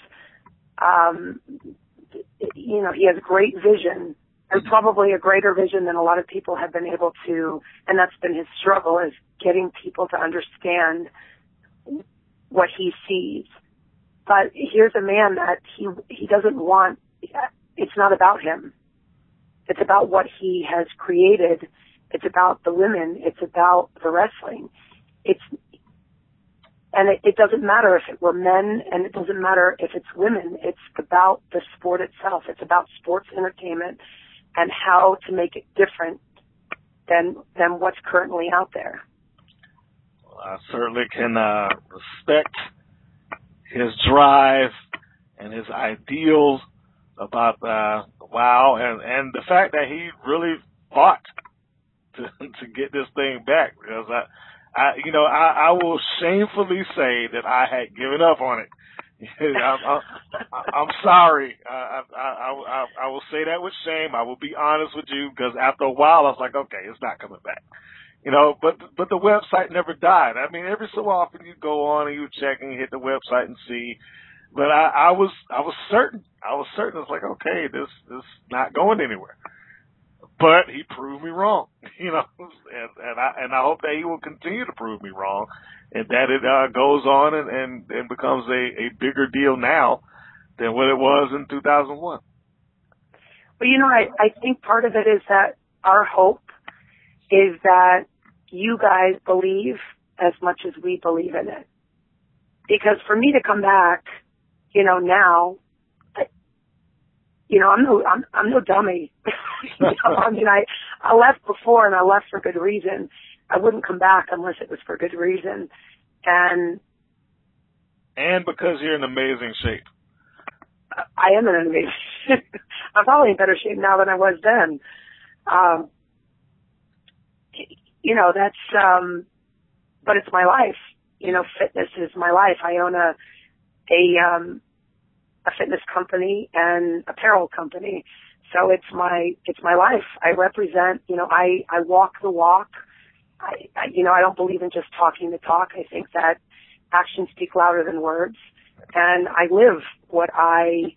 he has great vision, and probably a greater vision than a lot of people have been able to, and that's been his struggle, is getting people to understand what he sees. But here's a man that he doesn't want, it's not about him. It's about what he has created. It's about the women. It's about the wrestling. It doesn't matter if it were men, and it doesn't matter if it's women. It's about the sport itself. It's about sports entertainment and how to make it different than what's currently out there. Well, I certainly can respect his drive and his ideals about WOW, and the fact that he really fought to get this thing back, because I will shamefully say that I had given up on it. I'm sorry. I will say that with shame. I will be honest with you, because after a while I was like, okay, it's not coming back. But the website never died. I mean, every so often you go on and you check and you hit the website and see. But I was certain. It's like, okay, this is not going anywhere. But he proved me wrong, and I hope that he will continue to prove me wrong, and that it goes on and becomes a bigger deal now than what it was in 2001. Well, I think part of it is that our hope is that you guys believe as much as we believe in it. Because for me to come back, now, I'm no dummy. I mean, I left before, and I left for good reason. I wouldn't come back unless it was for good reason. And because you're in amazing shape. I am in amazing shape. I'm probably in better shape now than I was then. But it's my life. Fitness is my life. I own a fitness company and apparel company. So it's my life. I represent, I walk the walk. I don't believe in just talking the talk. I think that actions speak louder than words. And I live what I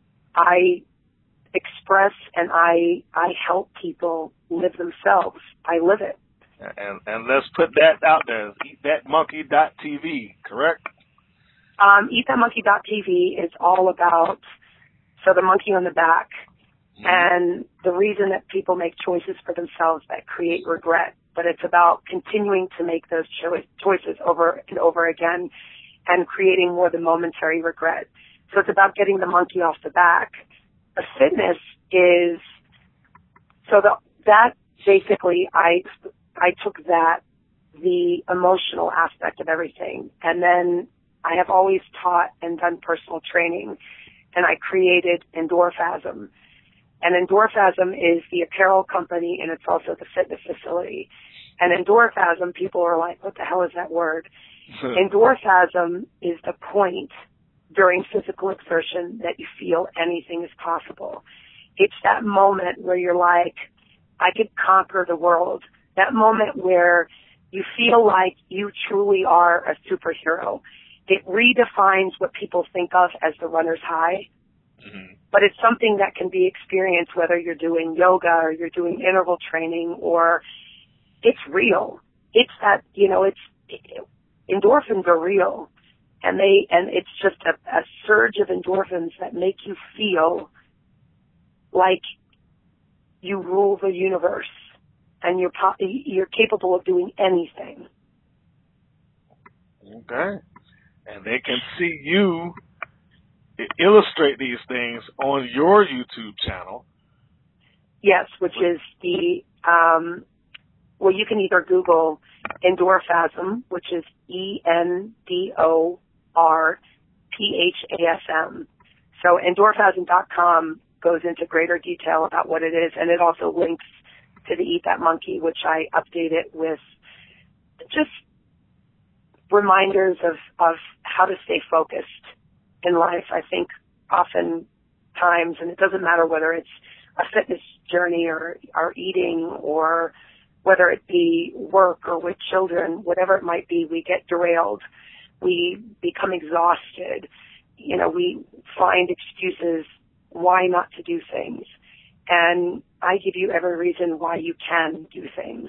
express, and I help people live themselves. I live it. And let's put that out there. EatThatMonkey.tv, correct? EatThatMonkey.tv is all about, the monkey on the back, and the reason that people make choices for themselves that create regret. But it's about continuing to make those choices over and over again and creating more than momentary regret. So it's about getting the monkey off the back. The fitness is, that basically, I took that, the emotional aspect of everything, and then I have always taught and done personal training, and I created Endorphasm. And Endorphasm is the apparel company, and it's also the fitness facility. And Endorphasm, people are like, what the hell is that word? Endorphasm is the point during physical exertion that you feel anything is possible. It's that moment where you're like, I could conquer the world. That moment where you feel like you truly are a superhero. It redefines what people think of as the runner's high. Mm-hmm. But it's something that can be experienced whether you're doing yoga or you're doing interval training, or it's real. It's that, endorphins are real. And it's just a surge of endorphins that make you feel like you rule the universe and you're capable of doing anything. Okay. And they can see you illustrate these things on your YouTube channel. Yes, which is you can either Google Endorphasm, which is ENDORPHASM. So endorphasm.com goes into greater detail about what it is, and it also links to the Eat That Monkey, which I update it with just reminders of how to stay focused in life. I think oftentimes, and it doesn't matter whether it's a fitness journey or eating, or whether it be work or with children, whatever it might be, we get derailed. We become exhausted. we find excuses why not to do things. And I give you every reason why you can do things.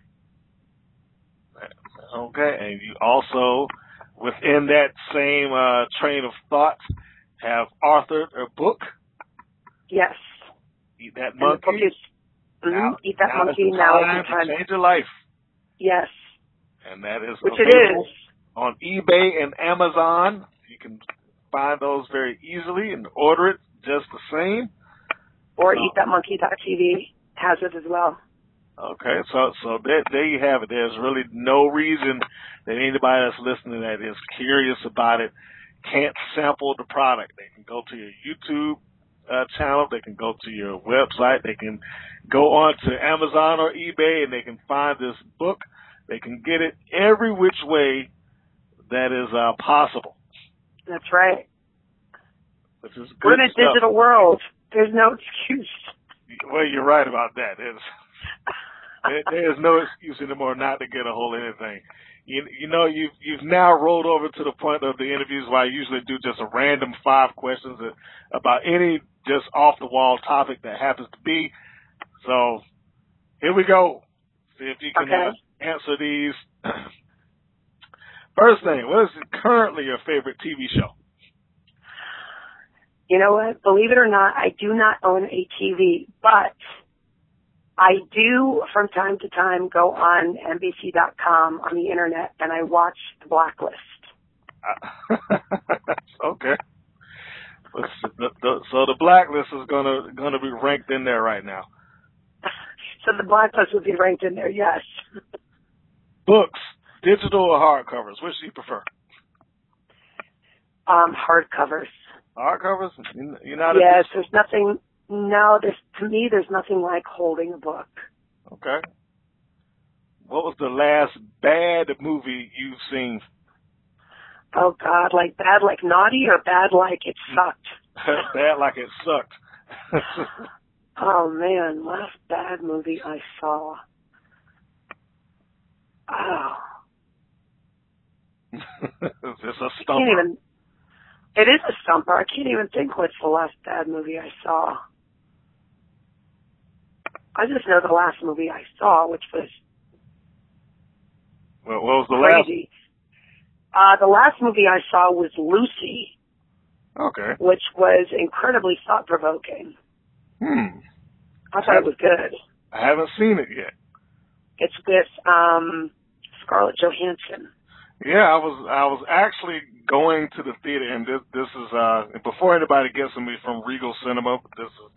Okay, and you also, within that same train of thought, have authored a book. Yes. Eat That And Monkey. the book is Eat That Monkey, Now is the Time to Change Your Life. Yes. And that is Which it available is. on eBay and Amazon. You can find those very easily and order it just the same. Or EatThatMonkey.tv has it as well. Okay, so there you have it. There's really no reason that anybody that's listening that is curious about it can't sample the product. They can go to your YouTube channel. They can go to your website. They can go on to Amazon or eBay and they can find this book. They can get it every which way that is possible. That's right. Which is good We're in a stuff. digital world. There's no excuse. Well, you're right about that. There is no excuse anymore not to get a hold of anything. You've now rolled over to the point of the interviews where I usually do just a random 5 questions about any just off the wall topic that happens to be. So here we go. See if you can answer these. First thing, what is currently your favorite TV show? You know what? Believe it or not, I do not own a TV, but I do from time to time go on NBC.com on the internet and I watch The Blacklist. Okay. So the Blacklist is gonna be ranked in there right now. So The Blacklist would be ranked in there, yes. Books, digital or hardcovers? Which do you prefer? Hardcovers. Hardcovers? You're not Yes, there's nothing. No, to me, there's nothing like holding a book. Okay. What was the last bad movie you've seen? Oh, God, like bad like naughty or bad like it sucked? Bad like it sucked. Oh, man, last bad movie I saw. Oh. Is this a stumper? It is a stumper. I can't even think what's the last bad movie I saw. I just know the last movie I saw, which was what was the crazy. The last movie I saw was Lucy. Okay. Which was incredibly thought-provoking. I thought it was good. I haven't seen it yet. It's with Scarlett Johansson. Yeah, I was actually going to the theater, and this is before anybody gets to me from Regal Cinema. This is,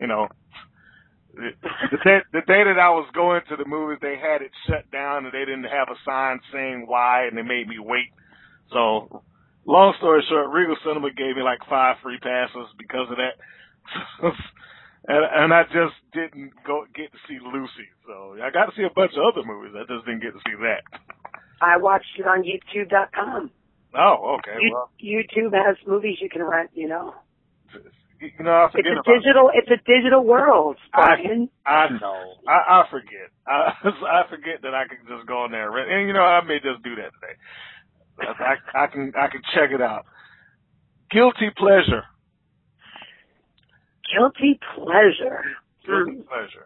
the day that I was going to the movies, they had it shut down, and they didn't have a sign saying why, and they made me wait. So, long story short, Regal Cinema gave me like 5 free passes because of that, and I just didn't get to see Lucy. So I got to see a bunch of other movies. I just didn't get to see that. I watched it on YouTube.com. Oh, okay. YouTube has movies you can rent, I forget It's a digital world, Brian. I know. I forget. I forget that I can just go in there and rent. And I may just do that today. I can check it out. Guilty pleasure. Guilty pleasure. Guilty pleasure.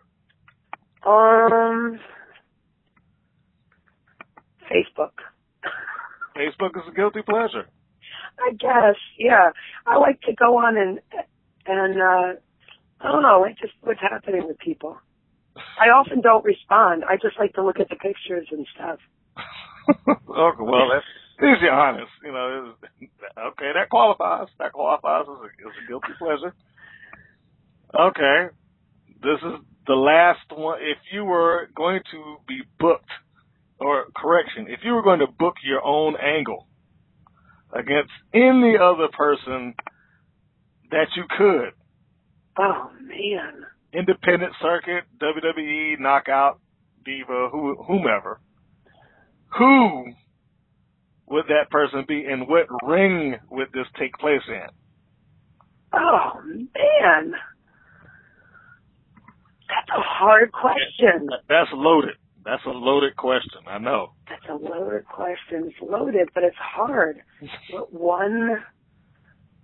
Facebook. Facebook is a guilty pleasure. I guess, yeah. I like to go on and I don't know, like just what's happening with people. I often don't respond. I just like to look at the pictures and stuff. Okay, well, if you're honest, okay, that qualifies. That qualifies as a guilty pleasure. Okay, this is the last one. If you were going to be booked, or correction, if you were going to book your own angle against any other person that you could. Oh, man. Independent circuit, WWE, Knockout, Diva, whomever. Who would that person be, and what ring would this take place in? Oh, man. That's a hard question. That's loaded. That's a loaded question, I know. That's a loaded question. It's loaded, but it's hard. What one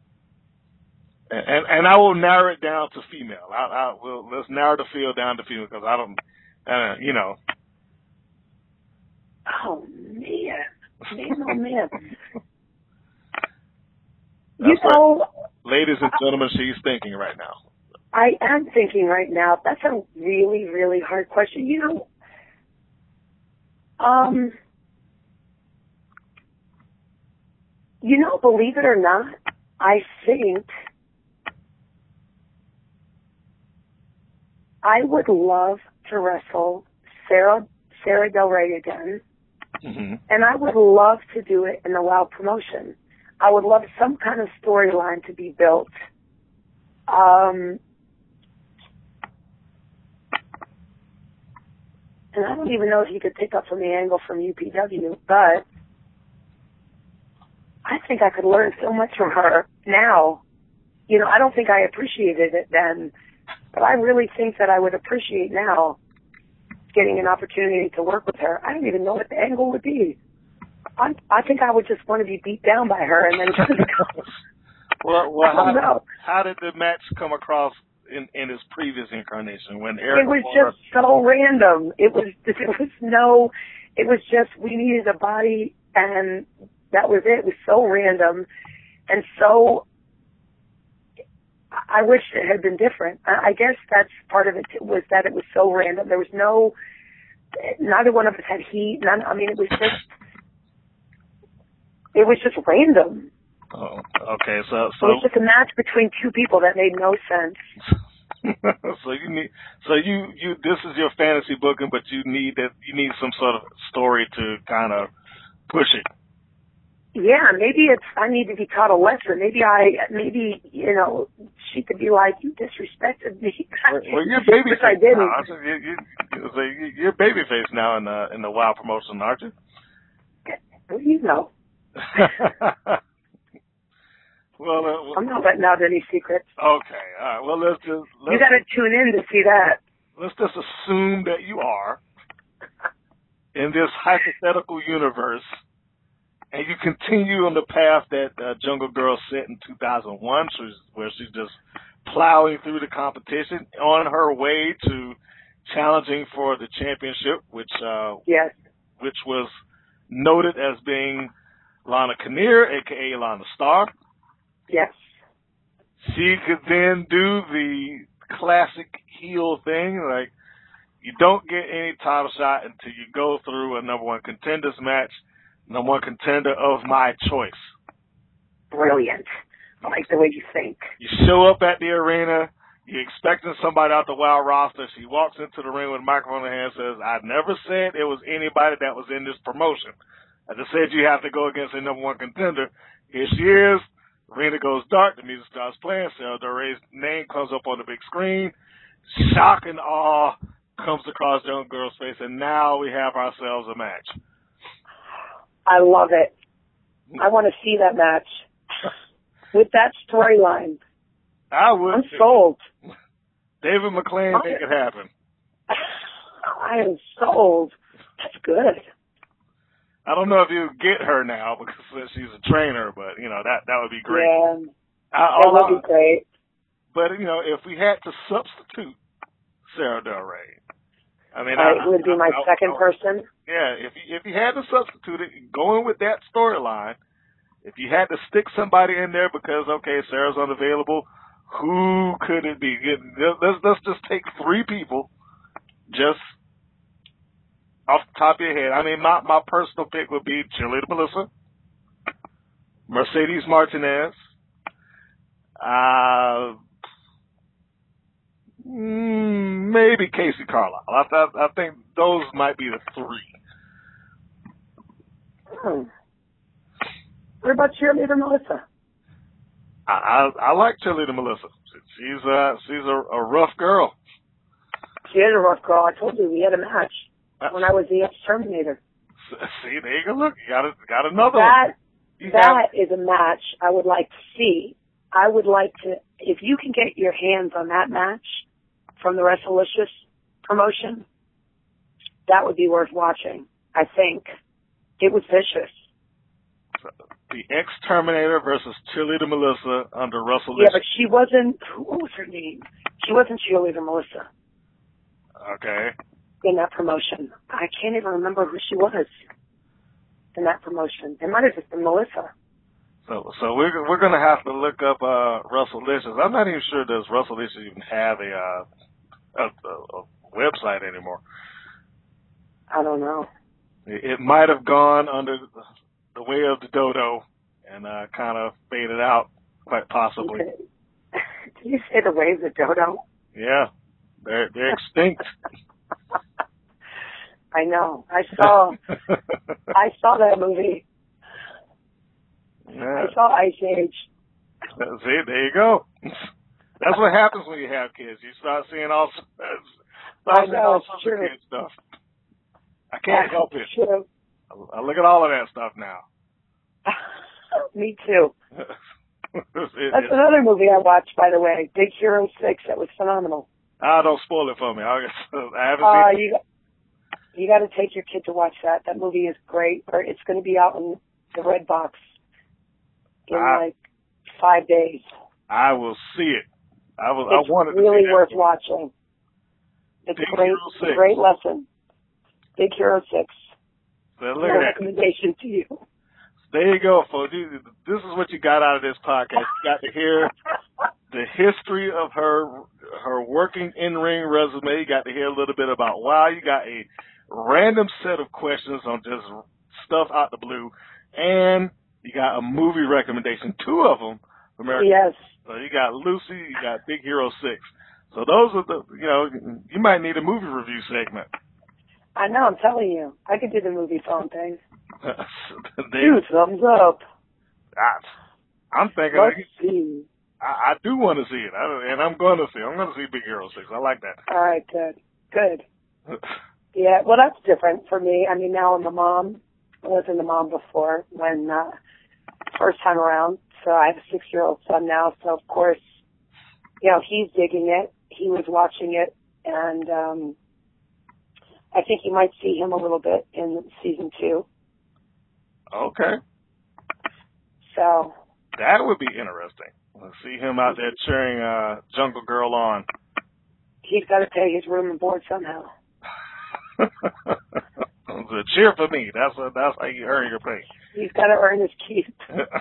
And I will narrow it down to female. Let's narrow the field down to female because I don't, you know. Oh man, oh man. You know, ladies and gentlemen, she's thinking right now. I am thinking right now. That's a really, really hard question. You know, believe it or not, I think I would love to wrestle Sarah Del Rey again, and I would love to do it in the WOW promotion. I would love some kind of storyline to be built. And I don't even know if you could pick up from the angle from UPW, but I think I could learn so much from her now. You know, I don't think I appreciated it then, but I really think that I would appreciate now getting an opportunity to work with her. I don't even know what the angle would be. I think I would just want to be beat down by her and then just go. Well, how did the match come across in its previous incarnation when Eric? It was just so random. It was just we needed a body and that was it. It was so random and so. I wish it had been different. I guess that's part of it was that it was so random. There was neither one of us had heat. It was just random. Oh, okay. So it was just a match between two people that made no sense. This is your fantasy booking, but you need some sort of story to kind of push it. Yeah, maybe I need to be taught a lesson. Maybe you know, she could be like, you disrespected me. Well, you're babyface. Which I didn't. You're babyface now in the WOW promotion, aren't you? Well, you know. Well, I'm not letting out any secrets. Okay, all right. Well, you got to tune in to see that. Let's just assume that you are in this hypothetical universe. And you continue on the path that Jungle Grrrl set in 2001, where she's just plowing through the competition on her way to challenging for the championship, which was noted as being Lana Kinnear, a.k.a. Lana Starr. Yes. She could then do the classic heel thing, like you don't get any title shot until you go through a number one contenders match. Number one contender of my choice. Brilliant. I like the way you think. You show up at the arena, you're expecting somebody out the WOW roster. She walks into the ring with a microphone in her hand and says, I never said it was anybody that was in this promotion. I just said you have to go against a number one contender. Here she is. The arena goes dark. The music starts playing. Sarah Del Rey's name comes up on the big screen. Shock and awe comes across Jungle Grrrl's face, and now we have ourselves a match. I love it. I want to see that match with that storyline. I would. I'm sold. David McLean, make it happen. I am sold. That's good. I don't know if you get her now because she's a trainer, but you know that would be great. Yeah, that would be great. But you know, if we had to substitute Sarah Del Rey, I mean, it would be my second person. Yeah, if you had to substitute it, going with that storyline, if you had to stick somebody in there because okay, Sarah's unavailable, who could it be? Let's just take three people, just off the top of your head. I mean, my personal pick would be Cheerleader Melissa, Mercedes Martinez, maybe Casey Carlisle. I think those might be the three. What about Cheerleader Melissa? I like Cheerleader Melissa. She's a rough girl. She is a rough girl. I told you we had a match when I was the X-Terminator. See, there you go. Look, you got another one. That is a match I would like to see. I would like to, if you can get your hands on that match from the WrestleLicious promotion, that would be worth watching. I think it was vicious. The X-Terminator versus Cheerleader Melissa under Russell. Yeah, but she wasn't. What was her name? She wasn't Cheerleader Melissa. Okay. In that promotion, I can't even remember who she was in that promotion. It might have just been Melissa. So we're gonna have to look up Russell Licious. I'm not even sure does Russell Licious even have a website anymore. I don't know. It might have gone under the way of the dodo and kind of faded out, quite possibly. Okay. Did you say the way of the dodo? Yeah, they're extinct. I know. I saw that movie. Yeah. I saw Ice Age. See, there you go. That's what happens when you have kids. You start seeing all sorts of kid stuff. I can't help it. True. I look at all of that stuff now. Me too. That's another movie I watched, by the way. Big Hero 6. That was phenomenal. Don't spoil it for me. I haven't seen it. You got to take your kid to watch that. That movie is great. Or it's going to be out in the Red Box in like 5 days. I will see it. I wanted It's to really see that worth movie. watching. It's Big great. Hero 6. Great lesson. Big Hero 6. So look at that. Recommendation to you. There you go, folks. This is what you got out of this podcast. You got to hear the history of her working in-ring resume. You got to hear a little bit about WoW. You got a random set of questions on just stuff out the blue. And you got a movie recommendation, 2 of them. Yes. So you got Lucy, you got Big Hero 6. So those are you might need a movie review segment. I know, I'm telling you. I could do the movie phone thing. 2 thumbs up. I'm thinking. Let's see. I do want to see it, and I'm going to see. I'm going to see Big Hero 6. I like that. All right, good. Yeah, well, that's different for me. I mean, now I'm a mom. I wasn't a mom before when first time around. So I have a 6-year-old son now. So of course, he's digging it. He was watching it, and I think you might see him a little bit in season 2. Okay. So that would be interesting. Let's see him out there cheering Jungle Grrrl on. He's got to pay his room and board somehow. The cheer for me. That's how you earn your pay. He's got to earn his keep.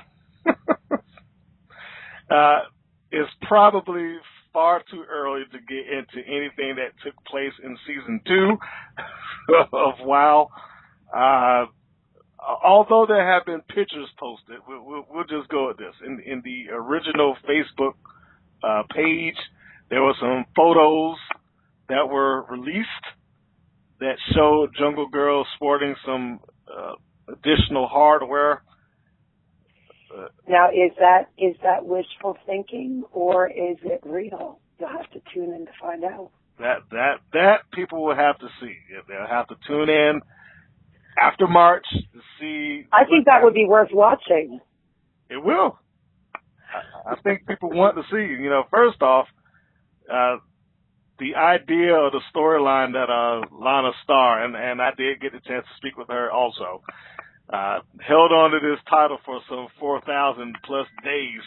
It's probably far too early to get into anything that took place in season 2 of WoW. Although there have been pictures posted, we'll just go with this. In the original Facebook page, there were some photos that were released that showed Jungle Grrrl sporting some additional hardware. Now, is that wishful thinking or is it real? You'll have to tune in to find out. That people will have to see. They'll have to tune in after March to see. I think that would be worth watching. It will. I think people want to see. First off, the idea of the storyline that Lana Starr, and I did get the chance to speak with her also, held on to this title for some 4,000 plus days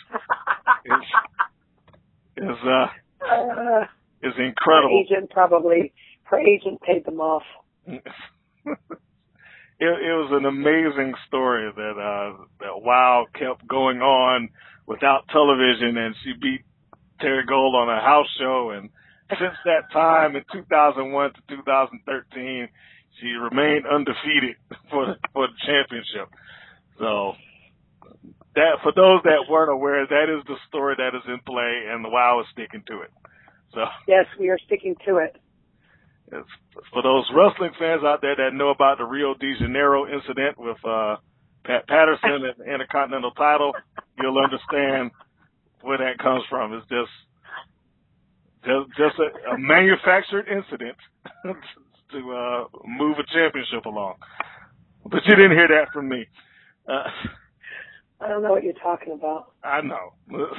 is incredible. Her agent paid them off. It was an amazing story that WoW kept going on without television, and she beat Terry Gold on a house show, and since that time in 2001 to 2013, she remained undefeated for the championship. So that, for those that weren't aware, that is the story that is in play, and the WoW is sticking to it. So yes, we are sticking to it. For those wrestling fans out there that know about the Rio de Janeiro incident with Pat Patterson and the Intercontinental title, you'll understand where that comes from. It's just a manufactured incident to move a championship along. But you didn't hear that from me. I don't know what you're talking about. I know.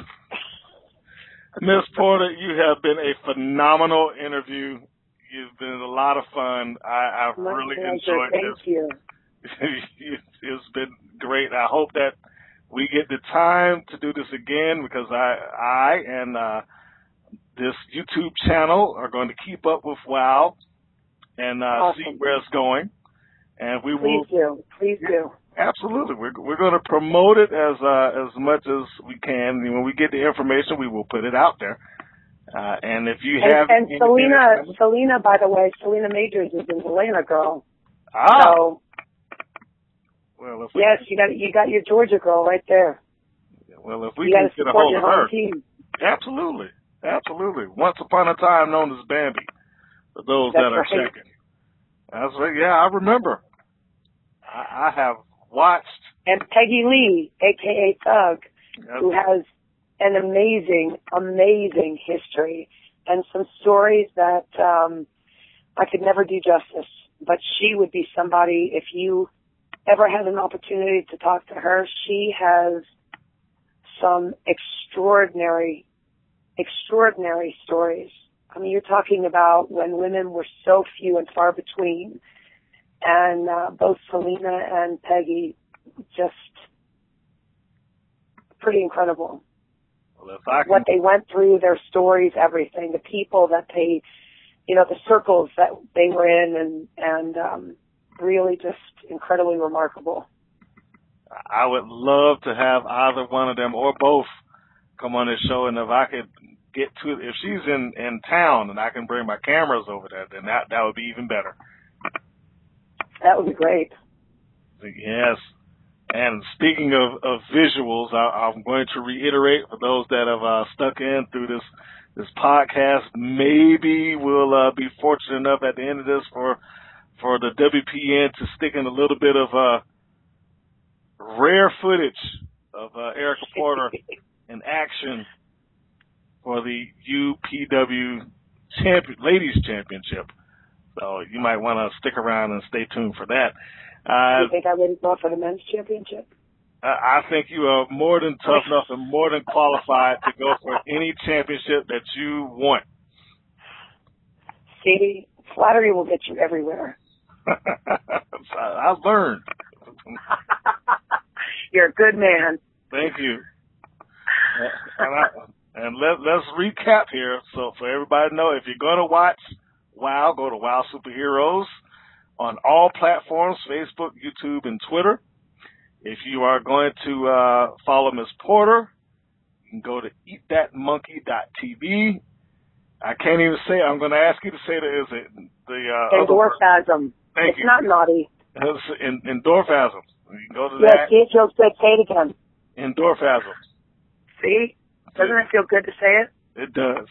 Miss Porter, you have been a phenomenal interview. You've been a lot of fun. I've really enjoyed this. Thank you. It's been great. I hope that we get the time to do this again because I and this YouTube channel are going to keep up with WOW and awesome. see where it's going. And we Please do. Please do. Absolutely. We're going to promote it as much as we can. When we get the information, we will put it out there. And if you have Selena, by the way, Selena Majors is in Atlanta, girl. Ah. So, well, yes, you got your Georgia girl right there. Well, if we can get a hold of her, team. absolutely. Once upon a time known as Bambi, for those that are checking. That's right. Yeah, I remember. I have watched. And Peggy Lee, a.k.a. Thug, who has an amazing history and some stories that I could never do justice. But she would be somebody, if you ever had an opportunity to talk to her, she has some extraordinary stories. I mean, you're talking about when women were so few and far between, and both Selena and Peggy, just pretty incredible. Well, what they went through, their stories, everything, the people that they, the circles that they were in, and really just incredibly remarkable. I would love to have either one of them or both come on this show, and if I could get to, if she's in town and I can bring my cameras over there, then that would be even better. That would be great. Yes. And speaking of visuals, I'm going to reiterate for those that have stuck in through this podcast, maybe we'll be fortunate enough at the end of this for the WPN to stick in a little bit of rare footage of Erica Porter in action for the UPW Ladies Championship. So you might want to stick around and stay tuned for that. Do you think I'm ready to go for the men's championship? I think you are more than tough enough and more than qualified to go for any championship that you want. See, flattery will get you everywhere. I've learned. You're a good man. Thank you. And let's recap here. So for everybody to know, if you're going to watch WOW, go to WOW Superheroes on all platforms, Facebook, YouTube, and Twitter. If you are going to follow Miss Porter, you can go to eatthatmonkey.tv. I can't even say it. I'm going to ask you to say the Endorphasm. Thank you. It's not naughty. Endorphasms. You can go to yes, that. Yes, Joe said, say it again. Endorphasms. See? Doesn't it feel good to say it? It does.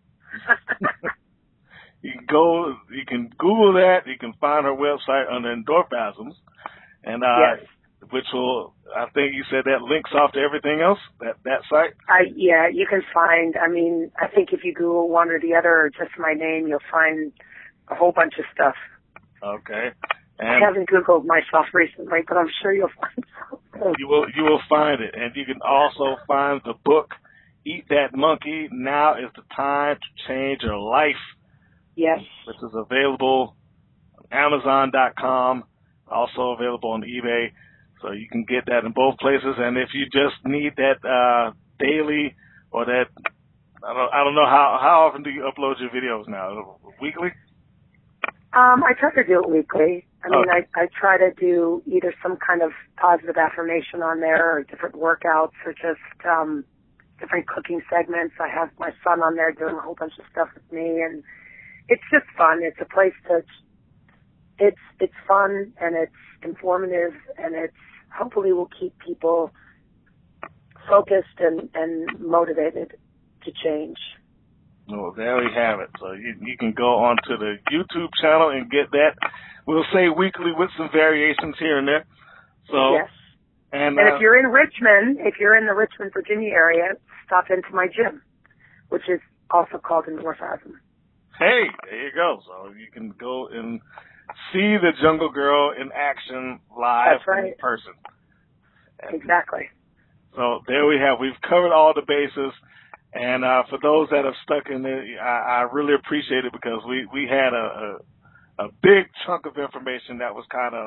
You can Google that. You can find her website under Endorphasms, and yes. Which will, I think you said that links off to everything else, that site? Yeah, you can find, I think if you Google one or the other or just my name, you'll find a whole bunch of stuff. Okay. And I haven't Googled myself recently, but I'm sure you'll find something. You will find it. And you can also find the book, Eat That Monkey, Now is the Time to Change Your Life. Yes. Which is available on Amazon.com, also available on eBay. So you can get that in both places. And if you just need that daily or that, I don't know, how often do you upload your videos now? Weekly? I try to do it weekly. Okay. I try to do either some kind of positive affirmation on there or different workouts or just different cooking segments. I have my son on there doing a whole bunch of stuff with me, and it's just fun. It's a place it's fun and it's informative and it's hopefully will keep people focused and motivated to change. Well, there we have it. So you can go onto the YouTube channel and get that. We'll say weekly with some variations here and there. So yes. And if you're in the Richmond, Virginia area, stop into my gym, which is also called Endorphasm. Hey, there you go. So you can go and see the Jungle Grrrl in action live. That's right. In person. And exactly. So there we have. We've covered all the bases. And for those that have stuck in there, I really appreciate it because we had a big chunk of information that was kind of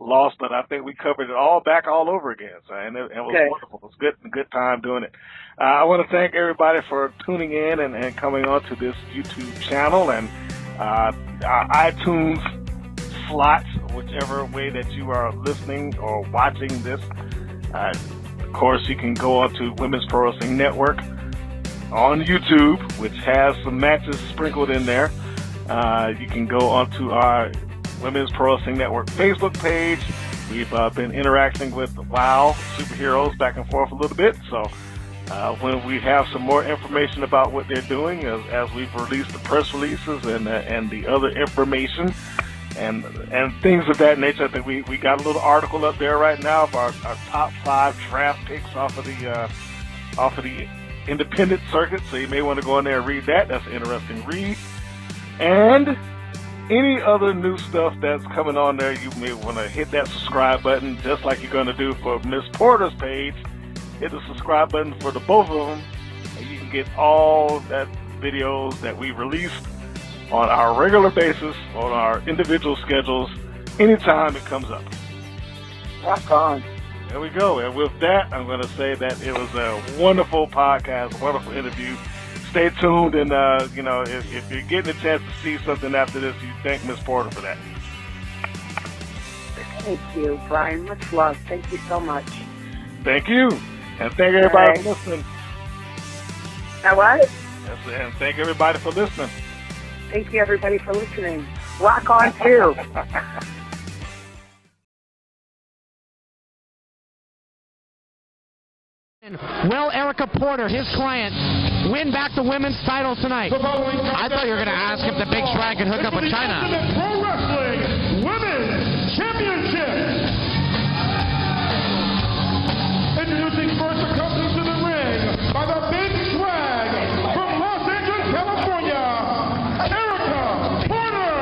lost, but I think we covered it all over again. So, and it was wonderful. It was good time doing it. I want to thank everybody for tuning in and coming on to this YouTube channel and our iTunes slots, whichever way that you are listening or watching this. Of course, you can go on to Women's Pro Wrestling Network on YouTube, which has some matches sprinkled in there. You can go onto our Women's Pro Wrestling Network Facebook page. We've been interacting with WOW superheroes back and forth a little bit. So when we have some more information about what they're doing, as we've released the press releases and the other information and things of that nature, I think we got a little article up there right now of our top 5 draft picks off of the independent circuit. So you may want to go in there and read that. That's an interesting read. And any other new stuff that's coming on there, you may want to hit that subscribe button, just like you're going to do for Miss Porter's page. Hit the subscribe button for the both of them, and you can get all that videos that we release on our regular basis, on our individual schedules, anytime it comes up. Rock on. There we go. And with that, I'm going to say that it was a wonderful podcast, wonderful interview. Stay tuned, and if you're getting a chance to see something after this, you thank Miss Porter for that. Thank you, Brian. Much love. Thank you so much. Thank you, and thank everybody for listening. Now what? Yes, and thank everybody for listening. Thank you, everybody, for listening. Rock on, too. Will Erica Porter, his client, win back the women's title tonight? I thought you were going to ask if the Big Swag could hook up with China. Pro Wrestling Women's Championship. Introducing first the company to the ring by the Big Swag from Los Angeles, California, Erica Porter.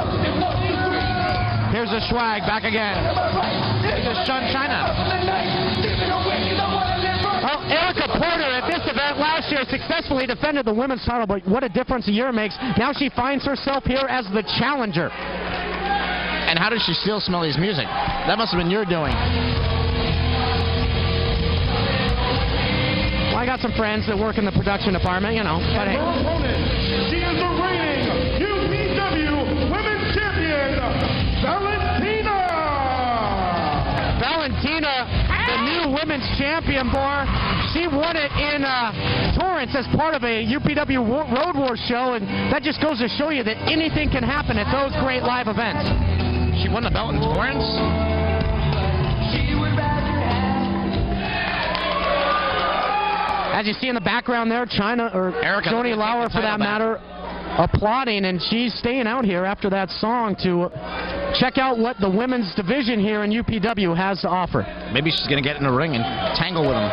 Here's the Swag back again. Here's Shun China. Well, Erica Porter at this event last year successfully defended the women's title, but what a difference a year makes. Now she finds herself here as the challenger. And how does she still smell his music? That must have been your doing. Well, I got some friends that work in the production department, you know. But hey. Her opponent, she is the reigning UPW Women's Champion, Valentina. Valentina, the new women's champion, boy. She won it in Torrance as part of a UPW Road War show, and that just goes to show you that anything can happen at those great live events. She won the belt in Torrance? As you see in the background there, China, or Erica, Joni Lauer for that matter, applauding, and she's staying out here after that song to check out what the women's division here in UPW has to offer. Maybe she's going to get in the ring and tangle with them.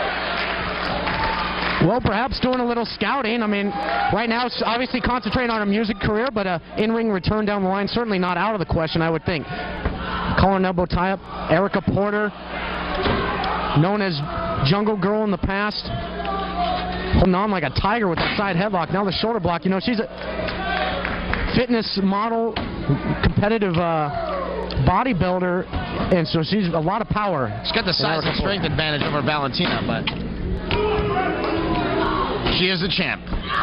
Well, perhaps doing a little scouting. I mean, right now it's obviously concentrating on her music career, but an in-ring return down the line certainly not out of the question, I would think. Collar and elbow tie-up. Erica Porter, known as Jungle Grrrl in the past, holding on like a tiger with the side headlock. Now the shoulder block. You know, she's a fitness model, competitive bodybuilder, and so she's a lot of power. She's got the size and strength advantage over Valentina, but she is the champ.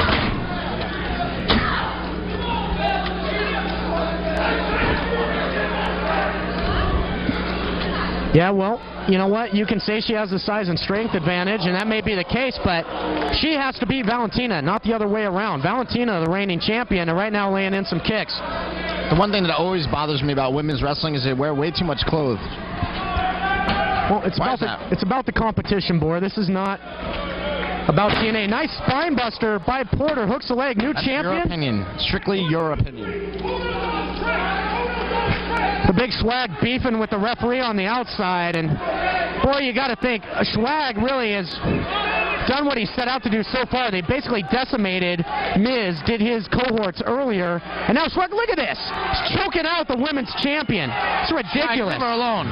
Yeah, well, you know what? You can say she has the size and strength advantage, and that may be the case, but she has to beat Valentina, not the other way around. Valentina, the reigning champion, and right now laying in some kicks. The one thing that always bothers me about women's wrestling is they wear way too much clothes. Well, it's about the competition, boy. This is not about TNA. Nice spine buster by Porter. Hooks the leg. New champion. Your opinion. Strictly your opinion. The Big Swag beefing with the referee on the outside, and boy, you got to think Swag really has done what he set out to do so far. They basically decimated Miz, did his cohorts earlier, and now Swag, look at this, he's choking out the women's champion. It's ridiculous. Leave her alone.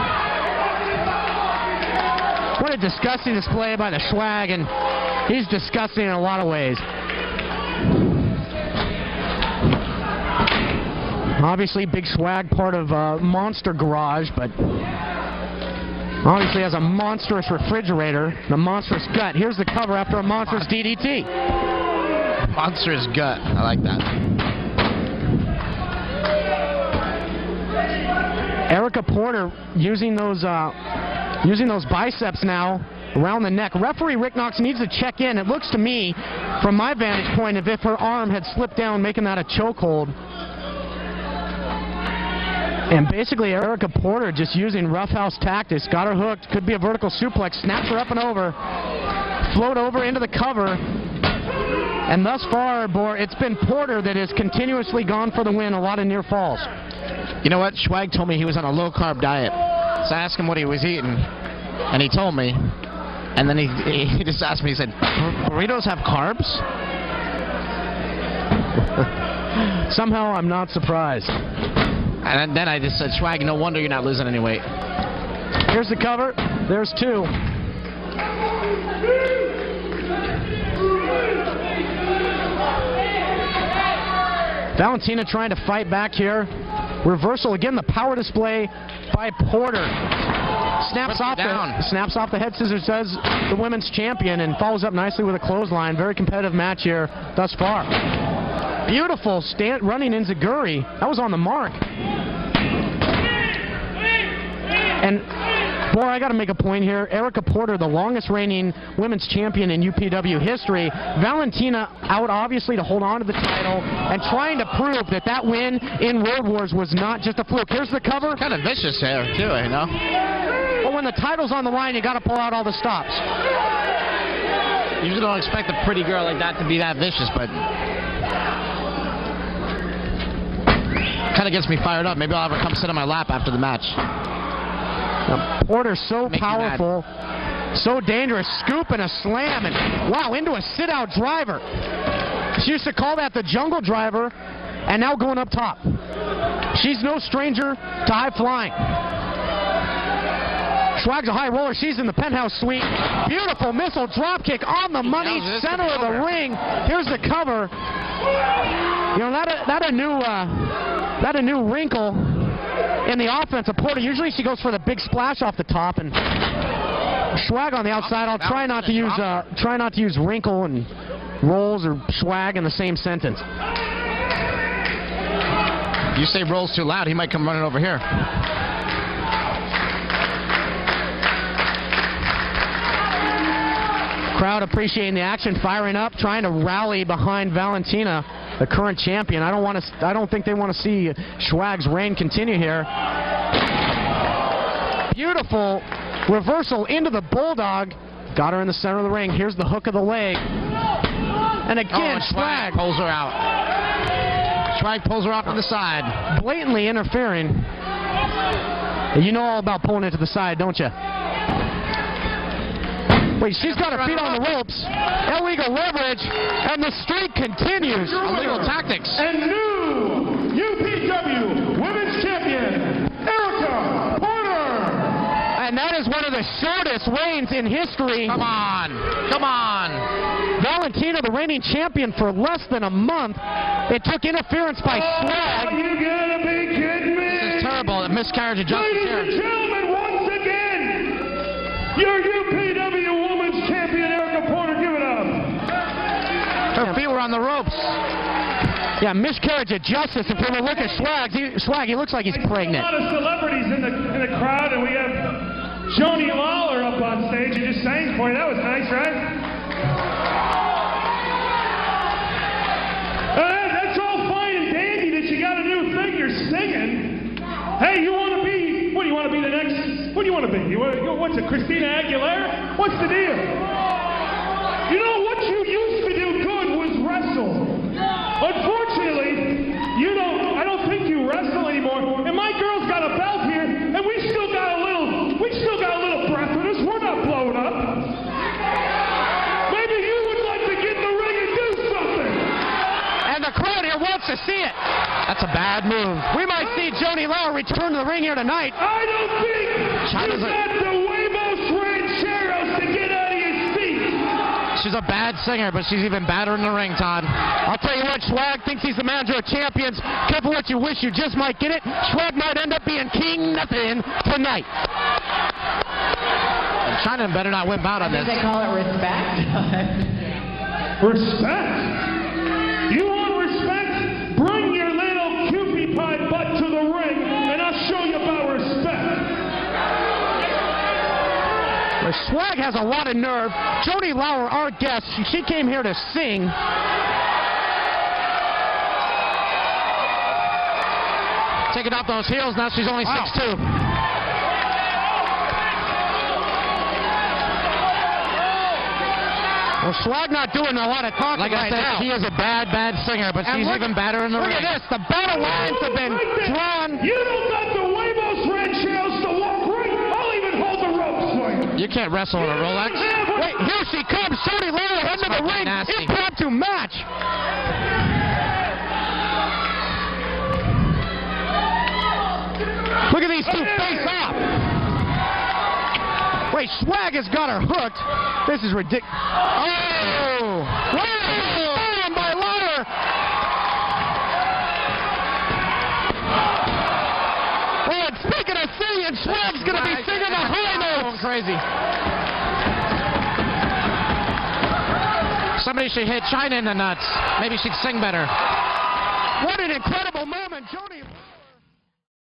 What a disgusting display by the Swag, and he's disgusting in a lot of ways. Obviously, Big Swag, part of Monster Garage, but obviously has a monstrous refrigerator, the monstrous gut. Here's the cover after a monstrous DDT. Monstrous gut. I like that. Erica Porter using those biceps now around the neck. Referee Rick Knox needs to check in. It looks to me, from my vantage point, as if her arm had slipped down, making that a chokehold. And basically, Erica Porter just using roughhouse tactics, got her hooked, could be a vertical suplex, snaps her up and over, float over into the cover. And thus far, Boar, it's been Porter that has continuously gone for the win, a lot of near falls. You know what? Schwag told me he was on a low-carb diet. So I asked him what he was eating, and he told me. And then he just asked me, he said, burritos have carbs? Somehow I'm not surprised. And then I just said, Schwag, no wonder you're not losing any weight. Here's the cover. There's two. Valentina trying to fight back here. Reversal again, the power display by Porter. Snaps off the head scissors, says the women's champion, and follows up nicely with a clothesline. Very competitive match here thus far. Beautiful running enziguri. That was on the mark. And, boy, I got to make a point here. Erica Porter, the longest reigning women's champion in UPW history. Valentina out, obviously, to hold on to the title and trying to prove that that win in World Wars was not just a fluke. Here's the cover. Kind of vicious here, too, you know? But when the title's on the line, you got to pull out all the stops. Usually don't expect a pretty girl like that to be that vicious, but kind of gets me fired up. Maybe I'll have her come sit on my lap after the match. Porter's so powerful, so dangerous. Scoop and a slam, and wow, into a sit-out driver. She used to call that the jungle driver, and now going up top. She's no stranger to high flying. Schwag's a high roller. She's in the penthouse suite. Beautiful missile drop kick on the money, center of the ring. Here's the cover. You know, that a new wrinkle in the offense of Porter. Usually she goes for the big splash off the top, and Schwag on the outside. I'll try not to use wrinkle and rolls or Schwag in the same sentence. You say rolls too loud, he might come running over here. Crowd appreciating the action, firing up, trying to rally behind Valentina, the current champion. I don't think they want to see Schwag's reign continue here. Beautiful reversal into the bulldog. Got her in the center of the ring. Here's the hook of the leg. And again, Schwag pulls her out. Schwag pulls her off to the side. Blatantly interfering. You know all about pulling it to the side, don't you? Wait, she's got her feet on the ropes. Illegal leverage, and the streak continues. Illegal tactics. And new UPW Women's Champion, Erica Porter. And that is one of the shortest reigns in history. Come on. Come on. Valentina, the reigning champion, for less than a month. It took interference by Schwag. You gotta be kidding me. This is terrible. A miscarriage of justice here. Ladies and gentlemen, once again, your UPW Women's Champion, Erica Porter. Give it up. Her feet were on the ropes. Yeah, miscarriage of justice. If we were looking at Schwag, he looks like he's pregnant. A lot of celebrities in the crowd, and we have Joni Lawler up on stage. He just sang for you. That was nice, right? That's all fine and dandy that you got a new thing you're singing. Hey, you want to be, what do you want to be the next, what do you want to be? What's it, Christina Aguilera? What's the deal? You know, what you used to do good was wrestle. Unfortunately, I don't think you wrestle anymore. And my girl's got a belt here, and we still got a little breath in us. We're not blown up. Maybe you would like to get in the ring and do something. And the crowd here wants to see it. That's a bad move. We might see Joni Lawler return to the ring here tonight. I don't think you got the huevos rancheros to get out of your seat. she's a bad singer, but she's even badder in the ring, Todd. I'll tell you what, Swag thinks he's the manager of champions. Careful what you wish, you just might get it. Swag might end up being king nothing tonight. And China better not wimp out on this. They call it respect. Respect? You want respect? Bring your little cutie pie butt to the ring, and I'll show you about respect. The Swag has a lot of nerve. Jody Lauer, our guest, she came here to sing. Taking off those heels, now she's only 6'2". Well, Swag not doing a lot of talking Like I said, now. she is a bad, bad singer, but she's even badder in the ring. Look at this, the battle lines have been drawn. You don't got the huevos rancheros to walk right. I'll even hold the ropes for you. You can't wrestle in a Rolex. Wait, here she comes, Jody Lauer, head to the ring. Nasty. Impromptu match. Look at these two face off. Wait, Swag has got her hooked. This is ridiculous. Oh! Wow! By Lauer. Oh, and speaking of singing, Swag's going to be singing the high notes. Crazy. Somebody should hit China in the nuts. Maybe she'd sing better. What an incredible moment.